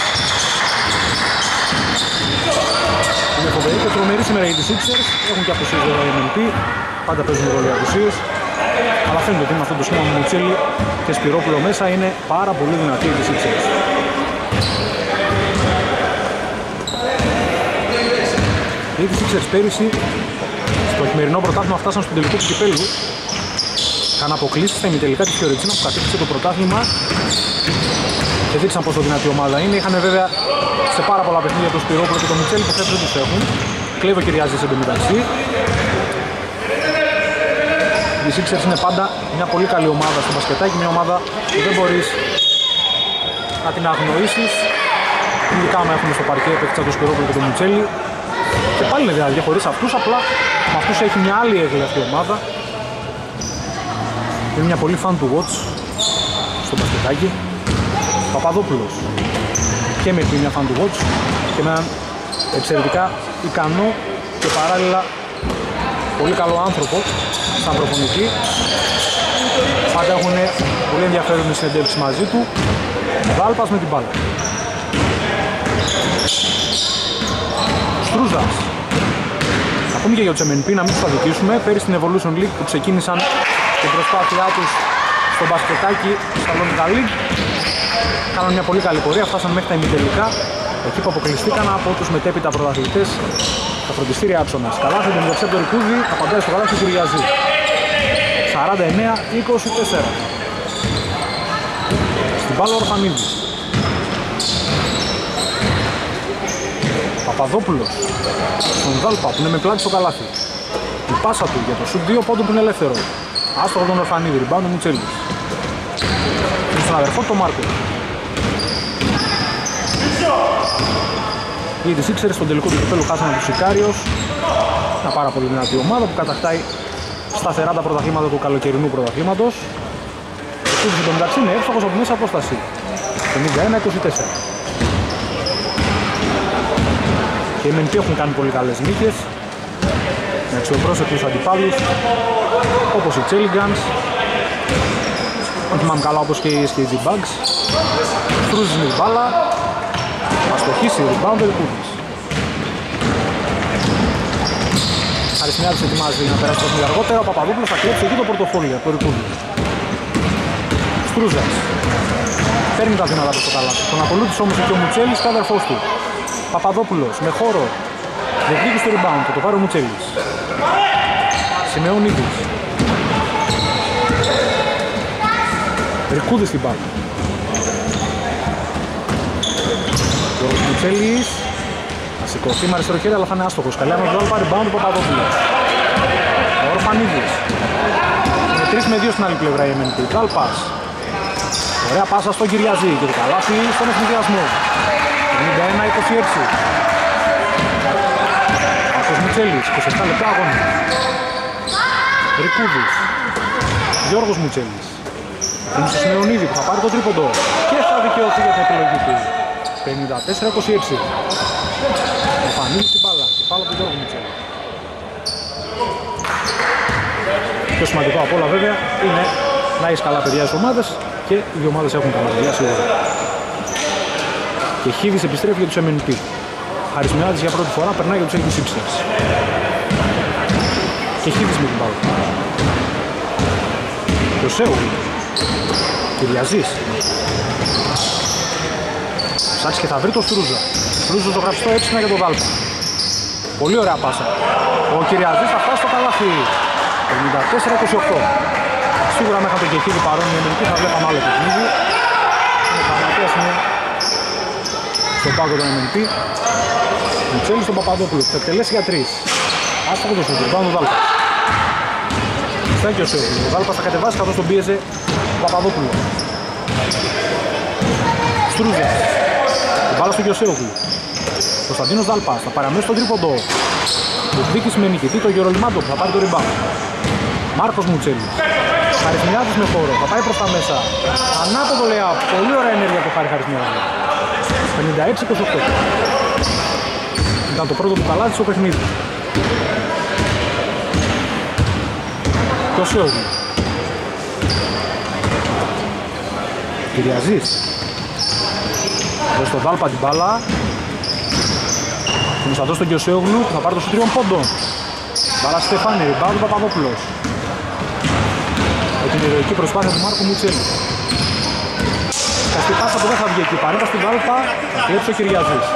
Είναι φοβερή και τρομερή σήμερα οι Sixers. Έχουν και απουσίες εδώ οι εμ εν πι. Πάντα παίζουν ρόλο οι απουσίες. Αλλά φαίνεται ότι με αυτό το σχήμα με Μουτσέλη και Σπυρόπουλο μέσα είναι πάρα πολύ δυνατοί οι Sixers. Οι Sixers πέρυσι στο χειμερινό πρωτάθλημα φτάσαν στον τελικό του κυπέλλου. Καν αποκλείσεις στα ημιτελικά της Φιωρεντσίνα που κατήχησε το πρωτάθλημα και δείξαν πόσο δυνατή ομάδα είναι. Είχαν βέβαια σε πάρα πολλά παιχνίδια το Σπυρόπουλο και το Μουτσέλη που φέτος δεν τους έχουν. Κλέβει ο Κυριάζης εντωμεταξύ. Οι Sixers είναι πάντα μια πολύ καλή ομάδα στο μπασκετάκι, μια ομάδα που δεν μπορείς να την αγνοήσεις. Ειδικά άμα έχουμε στο παρκέ παίκτης από το Σπυρόπουλο και το Μουτσέλη. Και πάλι είναι δηλαδή χωρίς αυτούς, απλά με αυτούς έχει μια άλλη έγκλη αυτή η ομάδα. Είναι μια πολύ fan του watch στο μπασκετάκι. Παπαδόπουλος και με μια fan του watch και με έναν εξαιρετικά ικανό και παράλληλα πολύ καλό άνθρωπο σαν προπονητή. Πάντα έχουν πολύ ενδιαφέρον οι συνεντεύξεις μαζί του. Δάλπας με την μπάλα. Στρούζας. Θα πούμε και για τους εμ εν πι να μην τους αδικήσουμε. Πέρυσι στην Evolution League που ξεκίνησαν την προσπάθειά τους στο μπασκετάκι στα Λονικά League. Κάναν μια πολύ καλή πορεία, φτάσαν μέχρι τα ημιτελικά. Εκεί που αποκλειστήκαν από τους μετέπειτα πρωταθλητές τα φροντιστήρια Άψονας. Καλάθι τον δεξιά από το Ρικούδη, απαντάει στο καλάθι του Κυριαζή. σαράντα εννέα είκοσι τέσσερα. Στην μπάλα ο Ορφανίδης. Παπαδόπουλος στον Δάλπα που είναι με πλάτη στο καλάθι. Η πάσα του για το σουτ δύο πόντου που είναι ελεύθερο. Άστοχο τον Ορφανίδη, ριμπάουντ ο Μουτσέλης. Και στον αδερφό τον Μάρκο. Οι της Sixers στον τελικό του κυπέλλου χάσανε τους Σικάριος. Μια πάρα πολύ δυνατή ομάδα που κατακτάει σταθερά τα πρωταθλήματα του καλοκαιρινού πρωταθλήματος. Ο Σούτης εν τω μεταξύ είναι εύστοχος από μέσα απόσταση. πενήντα ένα είκοσι τέσσερα. Και οι μενποί έχουν κάνει πολύ καλές νίκες με αξιοπρόσεκτους αντιπάλους όπως οι Τσέλιγκανς, αν θυμάμαι καλά, όπως και οι ες κέι τζι Bugs. Στρούζεις με την μπάλα, αστοχίσει ο rebound ο Ρικούδης. Αρισμιάδης ετοιμάζει να περάσει το παιχνίδι αργότερα, ο Παπαδόπουλος θα κλέψει εκεί το πορτοφόλι του Ρικούδη. Στρούζας παίρνει τα δυνατά του στο καλάθι, τον ακολούθησε όμως και ο Μουτσέλης και ο αδερφός του. Παπαδόπουλος με χώρο, διεκδίκησε το rebound, θα το πάρει ο Μουτσέλης. Σιμεωνίδης. Ρικούδης στην μπάλα. Ο Μουτσέλης θα σηκωθεί με αριστερό χέρι αλλά θα είναι άστοχος. Καλιά με το πάρει rebound ο Παπαδόπουλος. Ο Ορφανίδης. Με τρεις με δύο στην άλλη πλευρά η εμ εν πι. Δάλπας. Ωραία πάσα στον Κυριαζή και το καλάθι στον εθνικιασμό. πενήντα ένα είκοσι έξι. Μάρκος Μουτσέλης, είκοσι επτά λεπτά αγώνα. Ρικούδης. Γιώργος Μουτσέλης. Είναι στο Σιμεωνίδη που θα πάρει το τρίποντο και θα δικαιωθεί για την επιλογή του. πενήντα τέσσερα είκοσι έξι. Εμφανίζει την μπάλα, κεφάλα από τον Γιώργο Μουτσέλη. Πιο σημαντικό απ' όλα βέβαια είναι να έχεις καλά παιδιά στις ομάδες και οι δύο ομάδες έχουν καλά παιδιά σίγουρα. Και Χίδης επιστρέφει για τους εμ εν πι. Χαρισμιάδης για πρώτη φορά περνάει για τους έιτς Sixers. Και Χίδης με την μπάλα. Και ο Σέου. Κυριαζής. Ψάξει και θα βρει το Στρούζα. Στρούζα το γραψτό έξινα για τον Δάλπα. Πολύ ωραία πάσα. Ο Κυριαζής θα φτάσει στο καλάθι. πενήντα τέσσερα είκοσι οκτώ. Σίγουρα μέχρι το Κεχίδη παρόν η εμ εν πι θα βλέπαμε άλλο παιχνίδι. Είναι πραγματικά είναι στον πάγκο των εμ εν πι. Μουτσέλη στον Παπαδόπουλο. Θα εκτελέσει για τρεις. Άστοχο το σούτ. Πάνω τον Δάλπα. Στέκει ο Σέου. Ο Δάλπας θα κατεβάσει καθώς τον πίεζε ο Παπαδόπουλο. Στρούζα. Την μπάλα στο Γιωσέογλου. Κωνσταντίνος Δάλπας θα παραμείνει στον τρίποντο. Διεκδίκηση με νικητή το Γερολιμάντο που θα πάρει το rebound. Μάρκος Μουτσέλης. Χαρισμιάδης με χώρο. Θα πάει προς τα μέσα. Ανάποδο λεά. Πολύ ωραία ενέργεια το χάρη Χαρισμιάδη. πενήντα έξι είκοσι οκτώ. Ήταν το πρώτο του καλάθι στο παιχνίδι. Γιωσέογλου. Κυριαζής. Δώσει στον Δάλπα την μπάλα. Θα δώσει τον Γιωσέογλου που θα πάρει το σου τριών πόντων. Μπάλα Στεφάνη, rebound Παπαδόπουλος. Με την ηρωική προσπάθεια του Μάρκου Μουτσέλη. Καστή πάσα που δεν θα βγει εκεί. Παρέμβαση στον Δάλπα, θα κλέψει ο Κυριαζής.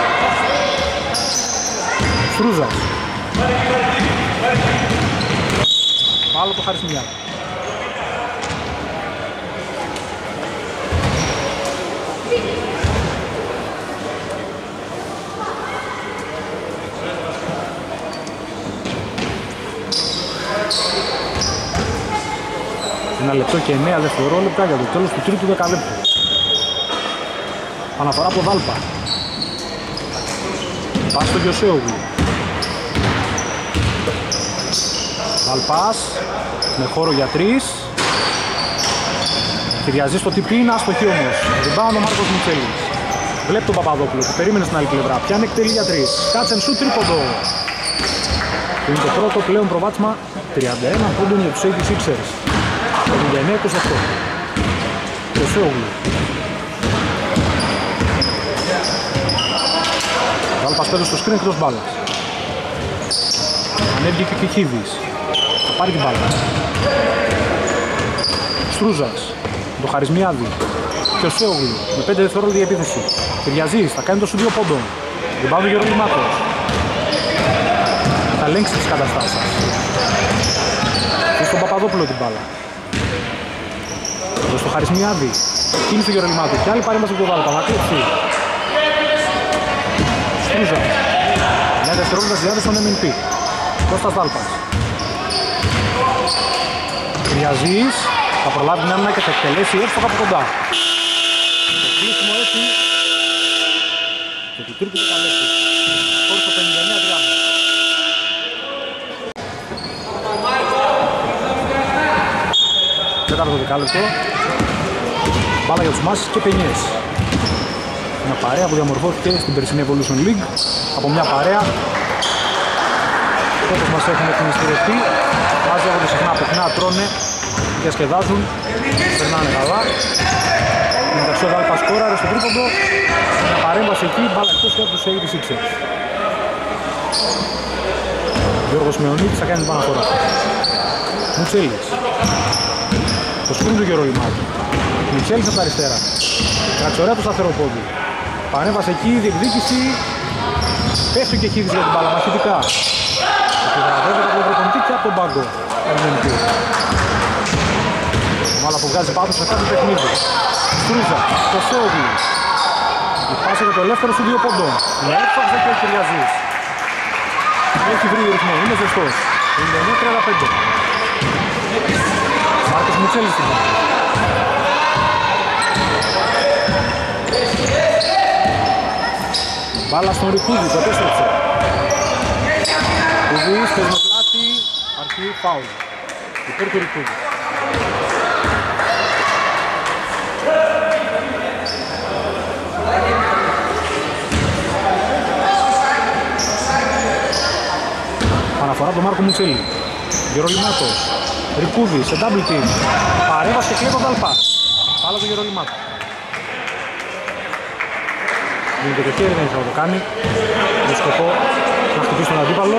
Στρούζας. Άλλο το Χαρισμιάδη. Ένα λεπτό και εννέα δευτερόλεπτα για το τέλος του τρίτου δεκαλέπτου. Αναφορά από Δάλπα. Πας στο Γιωσέογλου. Δάλπας με χώρο για τρεις. Κυριαζεί στο τυπί, είναι άστοχη όμως. Rebound ο Μάρκος Μουτσέλης. Βλέπει τον Παπαδόπουλο που περίμενε στην άλλη πλευρά. Πιάνει εκτελεί για τρεις. Κάτσεν σου τρίποντο. Και είναι το πρώτο πλέον προβάδισμα τριάντα ένα πόντων για τους έιτς Sixers. πενήντα εννέα είκοσι οκτώ. Γιωσέογλου. Δάλπας πέρα στο σκριν εκτός μπάλας. Ανέβηκε και Κεχίδης. Θα πάρει την μπάλα. Στρούζας. Το Χαρισμιάδη. Και ο Σέογλου με πέντε δευτερόλεπτα για επίθεση. Κυριαζής θα κάνει το σου δύο πόντων. Ριμπάουντ του Γερολιμάτος. Θα ελέγξει τις καταστάσεις. Και στον Παπαδόπουλο την μπάλα. Εδώ στο Χαρισμιάδη. Κίνηση του Γερολιμάτου. Και άλλη παρέμβαση από τον Δάλπα. Να κλείψει. Στρούζα. Μια δευτερόλεπτα διάδεση στον εμ εν πι. Κώστας Δάλπας. Κυριαζής. Θα προλάβει την άμυνα και θα εκτελέσει εύστοχα από κοντά. Το κλείσιμο έτσι. Και του Τούρκου το καλέσει. Σκορ στο πενήντα εννέα τριάντα. Τέταρτο δεκάλεπτο. Μπάλα για τους Μάσης και Πενιές. Μια παρέα που διαμορφώθηκε στην περσινή Evolution League. Από μια παρέα όπως μας έχουν εκμυστηρευτεί. Μαζεύονται συχνά παιχνά, τρώνε, διασκεδάζουν, περνάνε καλά. Μεταξύ ο Δάλπας σκόραρε στο τρίποντο. Μια παρέμβαση εκεί, μπάλα εκτός και από τους ογδόντα έξι. Γιώργος Μεωνίτης θα κάνει την παναφορά. Μουτσέλης. Το σκριν του Γερολιμάτου. Μουτσέλης από τα αριστερά. Κράτησε ωραία το σταθερό πόδι. Παρέμβαση εκεί, διεκδίκηση. Πέφτει και χείδης για την μπάλα, μαχητικά. Επιβραβεύεται από τον προπονητή και από τον πάγκο. Μάλλα που βγάζει πάθος σε κάθε παιχνίδι. Στρούζα, το Σέογλου. Η πάσα για το ελεύθερο σου δύο πόντων. Με έφτασε και ο Κυριαζής. Έχει βρει ρυθμό, είναι ζεστός. πενήντα εννέα τριάντα πέντε. Μάρκος Μουτσέλης στην πάσα. Μπάλα στον Ρικούδη, το επέστρεψε. Ρικούδης, θες με πλάτη, αρχή φάουλ. Υπέρ του Ρικούδη. Παναφορά από τον Μάρκο Μουτσέλη. Γερολιμάτος. Ρικούδη σε double team. Παρέμβαση και κλέβει ο Δαλπάς. Πάλα του Γερολιμάτου. Δίνεται το χέρι, δεν ήθελα να το κάνει. Με σκοπό να χτυπήσει τον αντίπαλο.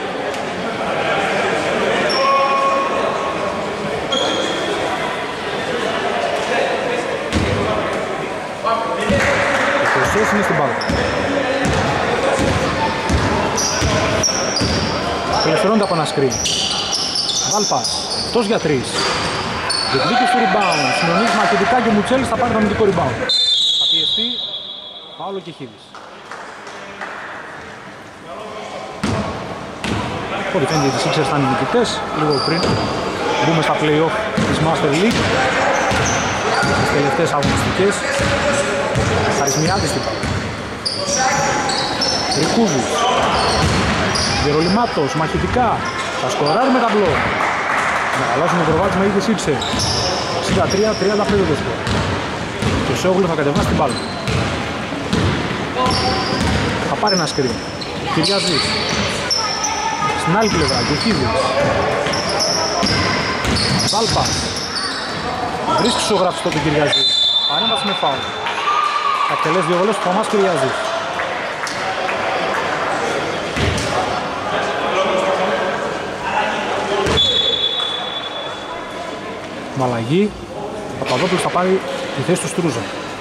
Το Κωσές είναι στην μπάλα. Ελευθερώνεται από ένα screen. Βάλπας, αυτός για τρεις. Διεκδίκηση του rebound. Συνονίζει μαχητικά και ο Μουτσέλης θα πάρει το αμυντικό rebound. Θα πιεστεί, Παύλο και Χίδης. Ό,τι φαίνεται οι Sixers θα είναι νικητές, λίγο πριν μπούμε στα play-off της Master League. Τις τελευταίες αγωνιστικές. Χαρισμιάδης στην πάλι. Ρικούδης. Γερολιμάτος, μαχητικά. Θα σκοράρει με ταμπλό. Να χαλάσουν το προβάδισμα ήδη Sixers. εξήντα τρία τριάντα πέντε το σκορ. Και ο Σέογλου θα κατεβάσει την μπάλα. Θα πάρει ένα screen. Κυριαζής. Στην άλλη πλευρά, Γιωχίδης. Δάλπας. Βρίσκει στο γραφιστό του Κυριαζή. Παρέμβαση με φάουλ. Θα εκτελέσει δύο βολές του Θωμάς Κυριαζής. Με αλλαγή, ο Παπαδόπουλος θα πάρει τη θέση του Στρούζα.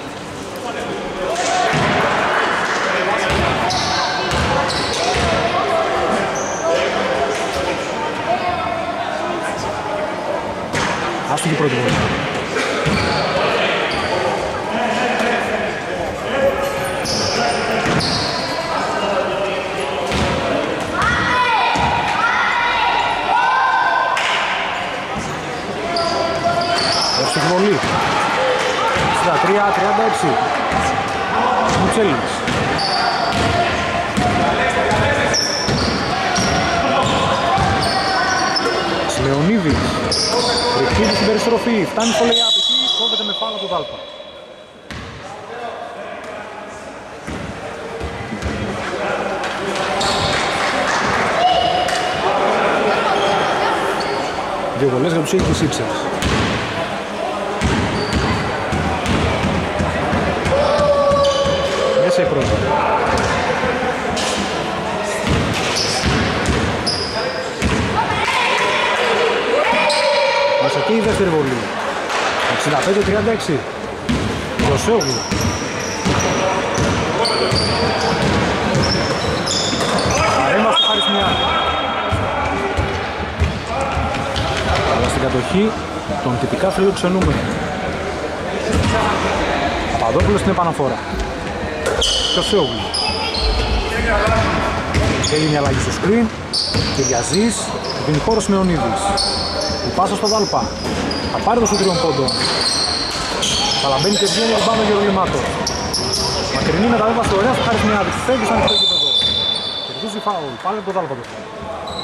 Άστοχη πρώτη βολή. Εύστοχη βολή. εξήντα τρία τριάντα έξι. Μουτσέλης. Λεωνίδης. Ρεκίδη στην περιστροφή. Φτάνει στο lay-up εκεί. Κόβεται με φάουλ του Δάλπα. Δύο βολές για τους ογδόντα Sixers. Μέσα η πρώτη. Μέσα και η δεύτερη βολή. εξήντα πέντε τριάντα έξι. Κιωσέογλου. Παρέμβαση του Χαρισμιάδη. Αλλά στην κατοχή των τυπικά φιλοξενούμενων. Παπαδόπουλος στην επαναφορά. Κιωσέογλου. Θέλει μια αλλαγή στο screen. Κυριαζής. Δίνει χώρο Μεωνίδης. Η πάσα στο Δάλπα. Θα πάρει το σου τριών πόντων. Παραμπαίνει και βγαίνει τον πάνω Γερολιμάτο. Μακρινή μεταβίβαση ωραία στο Χαρισμιάδη. Φεύγει σαν αυτό γήπεδο. Κερδίζει φάουλ. Πάλι από το Δάλπα το φάουλ.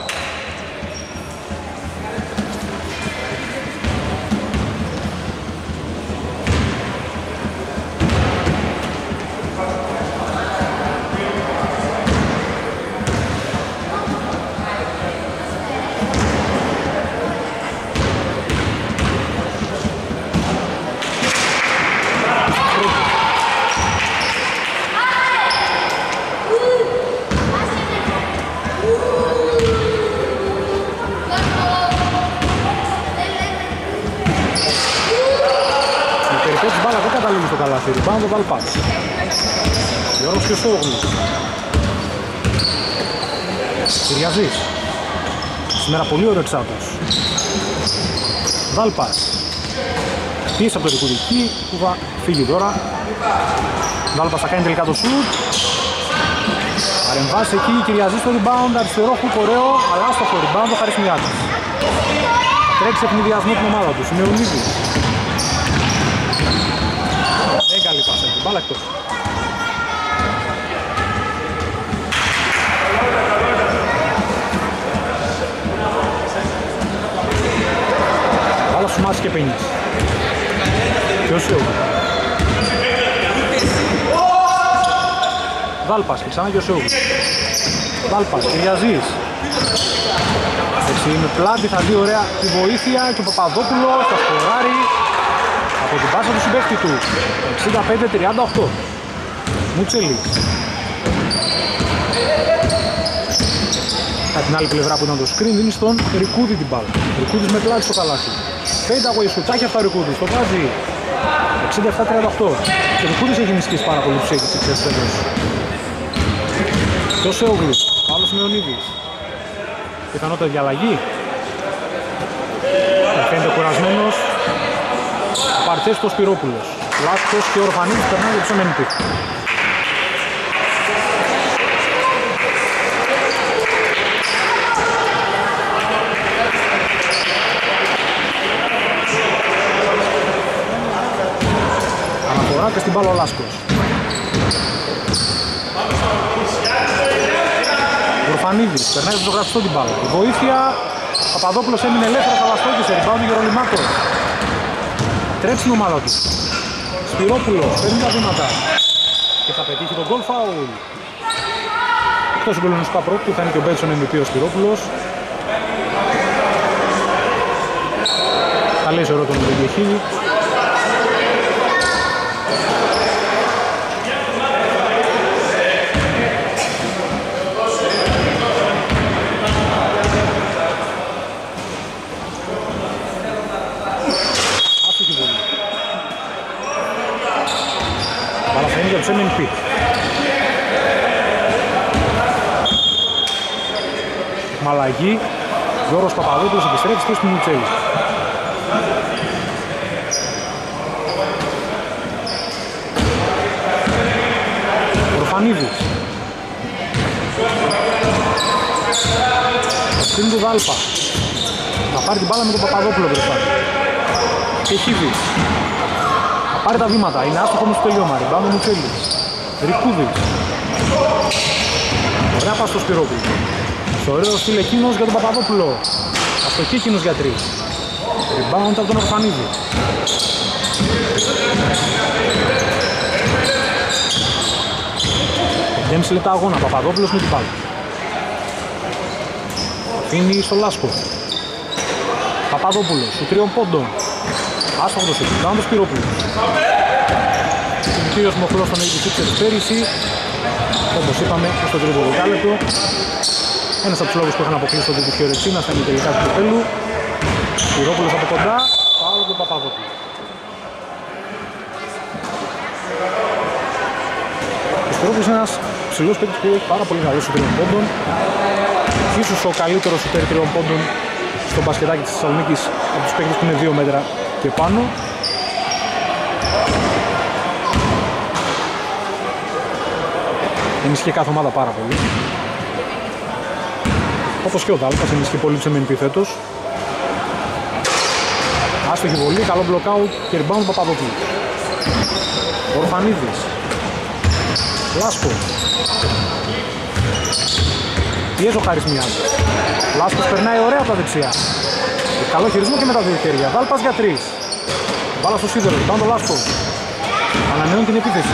Rebound ο Δαλπάς. Γιώργος Κιωσέογλου. Κυριαζής. Σήμερα πολύ ωραίο εξάτος. Δαλπάς. Πίεση από το Ρικουδική που θα φύγει τώρα. Δαλπάς θα κάνει τελικά το σουτ. Παρεμβάσει εκεί, Κυριαζής στο rebound. Αριστερό χουπ ωραίο, αλλά στο rebound ο Χαρισμιάδης. Τρέξει ευνηδιασμό την ομάδα του. Μεωνίδης. Δεν καλή πάσα εκεί, μπάλα εκτός. Μπάλα σου μάτς και πενής. Κιωσέογλου. Δάλπας και ξανά Κιωσέογλου. Δάλπας, Κυριαζής. Έτσι με πλάτη θα δει ωραία τη βοήθεια και ο Παπαδόπουλος θα σκοράρει από την πάσα του συμπαίχτη του. εξήντα πέντε τριάντα οκτώ. Μουτσέλης. Από την άλλη πλευρά που ήταν το screen δίνει στον Ρικούδη την μπάλα. Ρικούδης με πλάτη στο καλάθι. Φέιντα από Ισουτάκη αυτά ο Ρικούδης. Το βάζει εξήντα επτά τριάντα οκτώ. Και ο Ρικούδης έχει ενισχύσει πάρα πολύ τους έχεις εξές φέτος. Κιωσέογλου. Παύλος Μεωνίδης. Πιθανότητα διαλλαγή. Φαίνεται κουρασμένος. Παρτσές στο Σπυρόπουλος. Λάσκος και ο Ορφανίδης περνάει για τους εμ εν πι. Αναφορά και στην μπάλα ο Λάσκος. Ο Ορφανίδης περνάει για το γραφιστό την μπάλα. Η βοήθεια. Παπαδόπουλος έμεινε ελεύθερα, θα βαστόκησε. Rebound Γερολιμάτος. Τρέψει την ομάδα του. Σπυρόπουλος, παίρνει τα βήματα. Και θα πετύχει τον goal foul. Εκτός του γκολονιστικού απρόπτου θα είναι και ο Μπέτσον εμ βι πι ο Σπυρόπουλος. Θα λέει σε τον Βεγγεχίλη. Για τους εμ εν πι. Μαλαγή. Γιώργος Παπαδόπουλος επιστρέφει στο Μουτσέλη. Ορφανίδης. Στην του Δάλπα. Θα πάρει την μπάλα με τον Παπαδόπουλο μπροστά. Και Χίβης. Πάρει τα βήματα, είναι άστοχο μου στο τελειώμα. Ριμπάουντ ο Μουτσέλης. Ρικούδης. Ωραία πας στο Σπυρόπουλο. Στο ωραίο στυλ εκείνος για τον Παπαδόπουλο. Αστοχή εκείνος για τρεις. Ριμπάουντ από τον Ορφανίδη. Δέμιση λεπτά αγώνα, Παπαδόπουλος με την μπάλα. Αφήνει στο Λάσκο. Παπαδόπουλος, σου τριών πόντων. Άστοχο το σουτ, κάνω το Σπυρόπουλο. Ο κύριος μοχλός των έιτς Sixers πέρυσι, όπως είπαμε, στο τρίτο δεκάλεπτο. Ένας από τους λόγους που είχαν αποκλείσει το δυτικό Ρετσίνα στα τελικά του κυπέλλου. Σπυρόπουλος από κοντά, πάω τον Παπαδόπουλο. Σπυρόπουλος είναι ένας ψηλός παίκτης που έχει πάρα πολύ καλό σουτ τριών πόντων. Ίσως ο καλύτερος σουτέρ τριών πόντων στο μπασκετάκι της Θεσσαλονίκης από τους παίκτες που είναι δύο μέτρα και πάνω. Ενισχύει κάθε ομάδα πάρα πολύ. Όπως και ο Δάλπας ενισχύει πολύ τους εμ εν πι φέτος. Άστοχη βολή, καλό blockout και rebound Παπαδόπουλου. Ορφανίδης. Λάσκος. Πιέζει ο Χαρισμιάδης. Λάσκος περνάει ωραία από τα δεξιά. Καλό χειρισμό και με τα δύο χέρια. Δάλπας για τρεις. Μπάλα στο σίδερο, rebound ο Λάσκος. Ανανεώνει την επίθεση.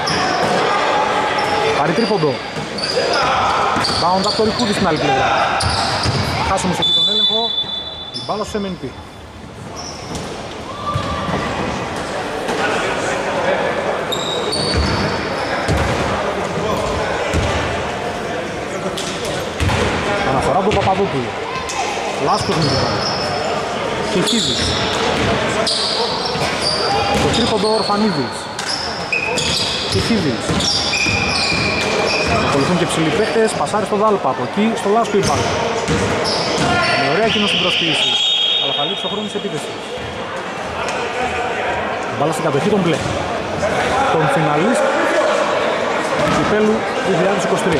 Πάρει τρίποντο. Bound από το Ρικούδη στην άλλη πλευρά. Θα χάσουμε σε εκεί τον έλεγχο. Η μπάλα στο εμ εν πι. Αναφορά από τον Παπαδόπουλο. Λάσκος με την μπάλα. Κεχίδης. Το τρίποντο Ορφανίδης. Κεχίδης. Ακολουθούν και ψηλοί παίκτες, πασάρι στο Δάλπα, από εκεί στο Λάσκο η μπάλα. Με ωραία κοινό στην προσποίηση, αλλά θα λείψει ο χρόνος της επίθεσης. Μπάλα στην κατοχή των μπλε. Τον φιναλίστ του κυπέλλου δύο χιλιάδες είκοσι τρία.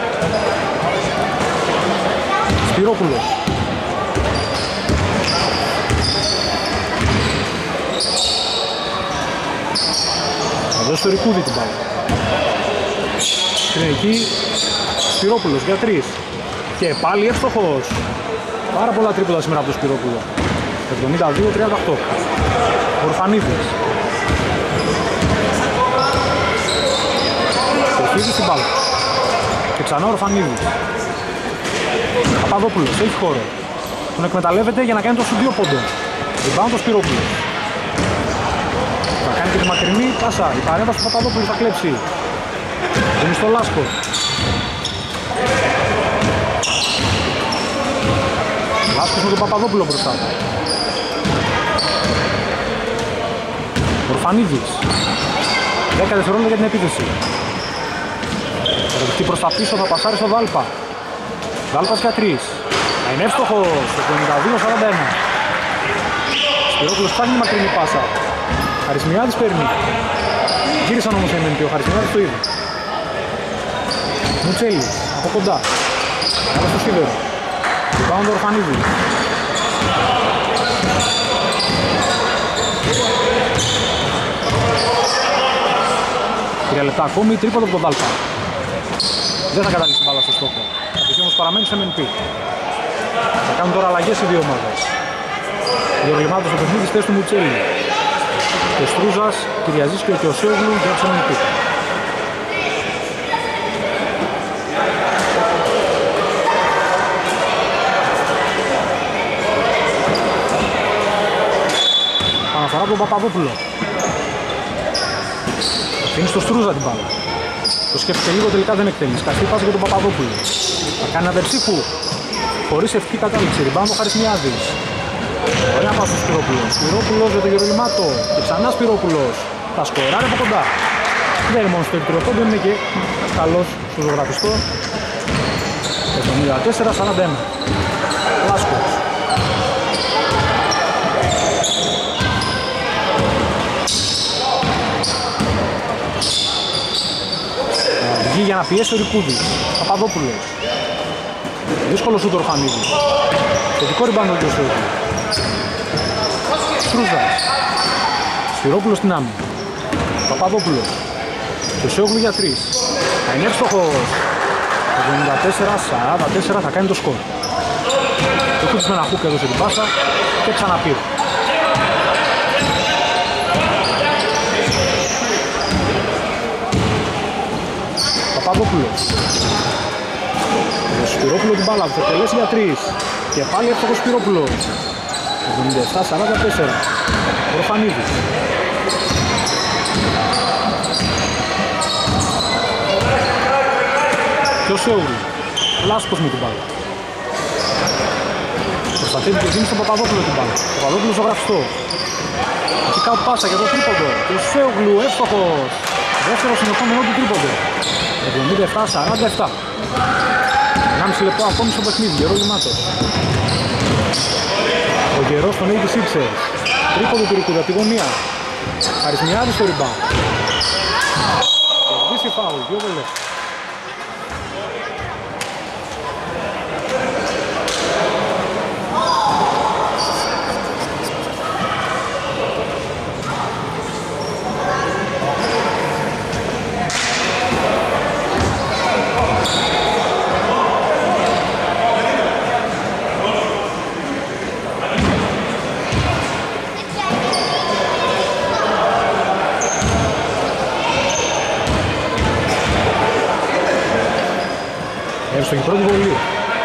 Σπυρόπουλος. Θα δώσει στο Ρικούδη την μπάλα. Είναι εκεί Σπυρόπουλος για τρεις. Και πάλι εύστοχος. Πάρα πολλά τρίποντα σήμερα από τον Σπυρόπουλο. εβδομήντα δύο τριάντα οκτώ. Ορφανίδης. Κοφίδης στην μπάλα. Και ξανά Ορφανίδης. Παπαδόπουλος, έχει χώρο. Τον εκμεταλλεύεται για να κάνει το σου δύο πόντο. Rebound το Σπυρόπουλο. Θα κάνει και τη μακρινή πάσα. Η παρέμβαση του Παπαδόπουλου θα κλέψει. Είναι στο Λάσκο. Λάσκος με τον Παπαδόπουλο μπροστά. Ορφανίδης. δέκα δευτερόλεπτα για την επίθεση. Θα δεχτεί προς τα πίσω, θα πασάρει στο Δάλπα. Δάλπας για τρεις. Θα είναι εύστοχος. εβδομήντα δύο σαράντα ένα. Σπυρόπουλος κάνει μακρινή πάσα. Χαρισμιάδης παίρνει. Γύρισαν όμως εμ εν πι, ο Χαρισμιάδης το είδε. Μουτσέλη, από κοντά. Άρα στο σίδερο. Rebound Ορφανίδη. Τρία λεπτά ακόμη, τρίποντο από τον Δάλπα. Δεν θα καταλήξει μπάλα στο στόχο. Αυτή όμως παραμένει σε εμ εν πι. Θα κάνουν τώρα αλλαγές οι δύο ομάδες. Διοργημάτος στο παιχνίδι στη θέση του Μουτσέλη. Και Στρούζας, Κυριαζίσκιο και ο Σέογλου για τους εμ εν πι. Αναφορά από τον Παπαδόπουλο. Αφήνει στο Στρούζα την μπάλα. Το σκέφτεται λίγο, τελικά δεν εκτελεί. Καστή πάσα για τον Παπαδόπουλο. Θα κάνει αδερψήφου. Χωρίς ευκή κατάληξη. Rebound ο Χαρισμιάδης. Ωραία πάσα στο Σπυρόπουλο. Σπυρόπουλος για τον Γερολιμάτο. Και ξανά Σπυρόπουλος. Θα σκοράρει από κοντά. Δεν είναι μόνο στο επιτροπόντο, είναι και καλός στο ζωγραφιστό. εβδομήντα τέσσερα σαράντα ένα. Λάσκος. Βγει για να πιέσει ο Ρικούδης. Παπαδόπουλος. Δύσκολο σούτ Ορφανίδη. Θετικό ριμπάουντ ο Γιωσέφου. Στρούζας. Σπυρόπουλος στην άμυνα. Παπαδόπουλος. Και ο Σέογλου για τρεις. Θα είναι εύστοχος. εβδομήντα τέσσερα σαράντα τέσσερα θα κάνει το σκορ. Το Κούτης με ένα χούκ έδωσε την πάσα και ξαναπήρε. Παπαδόπουλος. Ο Σπυρόπουλος την μπάλα, θα τελέσει για τρεις. Και πάλι εύστοχος Σπυρόπουλος. εβδομήντα επτά σαράντα τέσσερα. Ορφανίδης. Και ο Σέογλου. Λάσκος με την μπάλα. Προστατεύει και δίνει στον Παπαδόπουλο την μπάλα. Ο Παπαδόπουλος στο γραφιστό. Έχει κάπου πάσα για το τρίποντο. Και ο Σέογλου εύστοχος. Δεύτερο συνεχόμενο του τρίποντο. εβδομήντα επτά σαράντα επτά. ενάμιση λεπτό ακόμη στο παιχνίδι. Γερολιμάτος. Ο Γερός των ογδόντα Sixers. Τρίποντο του Ρικούδα από τη γωνία. Χαρισμιάδης στο rebound. Κερδίσει φάουλ. Δύο βολές. Εύστοχη πρώτη βολή.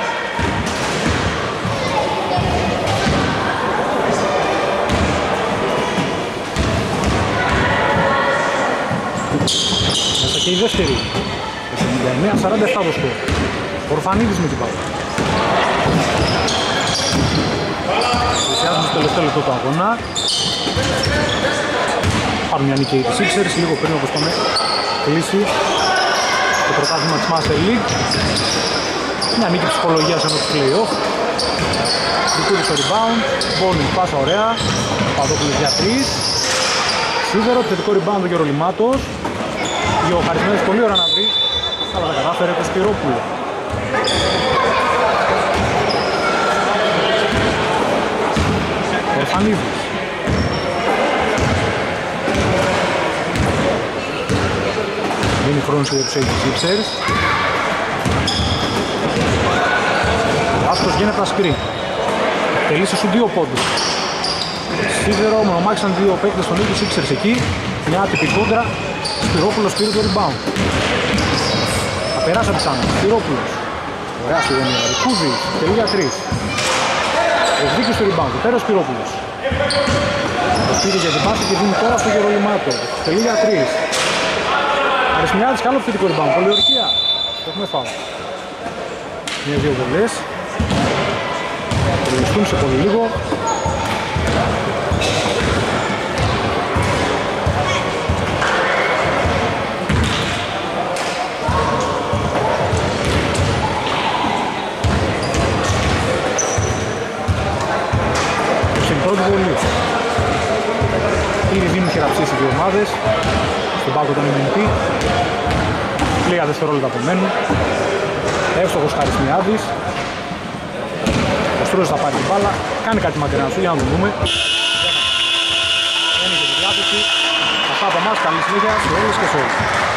Μέσα και η δεύτερη. εβδομήντα εννέα σαράντα επτά το σκορ. Ορφανίδης με την πάλα. Πλησιάζουμε στο τελευταίο λεπτό του αγώνα. Πάρουν μια νίκη οι Sixers λίγο πριν όπως πάμε κλείσει το πρωτάθλημα της Master League. Μια νίκη ψυχολογίας ενός play-off. Δικούρη στο rebound. Μπόνι, πάσα ωραία. Παδόπουλος για τρεις. Σίδερο, επιθετικό rebound του Γερολιμάτος. Ο Χαρισμένος πολύ ώρα να βρει. Αλλά τα κατάφερε το Σπυρόπουλο. Ορφανίδης. Δίνει χρόνο στο τους ογδόντα Sixers. Άσκος γίνεται ασκρή. Τελείσε σου δύο πόντους. Σίδερο μονομάχησαν δύο παίκτες των ογδόντα Sixers εκεί. Μια άτυπη κόντρα. Σπυρόπουλος πήρε το rebound. Θα περάσει από ξανά. Σπυρόπουλος. Ωραία στη γωνία. Ρικούδης. Τελεία τρεις. Ευδίκης στο rebound. Πέρα ο Σπυρόπουλος. Το πήρε για την πάση και δίνει τώρα στο Γερολιμάτο. Τελεία τρεις. Χαρισμιάδης, καλό επιθετικό rebound. Πολιορκία. Το έχουμε φάω. Μια-δύο βολές. Τελειωστούν σε πολύ λίγο. Στην πρώτη βολή. Ήδη δίνουν χειραψίες οι δύο ομάδες. Στον πάγκο των εμ εν πι. Λίγα δευτερόλεπτα απομένουν. Εύστοχος Χαρισμιάδης. Ο Στρούζος θα πάρει την μπάλα. Κάνει κάτι μακριά σου για να το δούμε. Είναι και τη διάθεση. Αυτά από εμάς. Καλή συνέχεια σε όλες και σε όλους.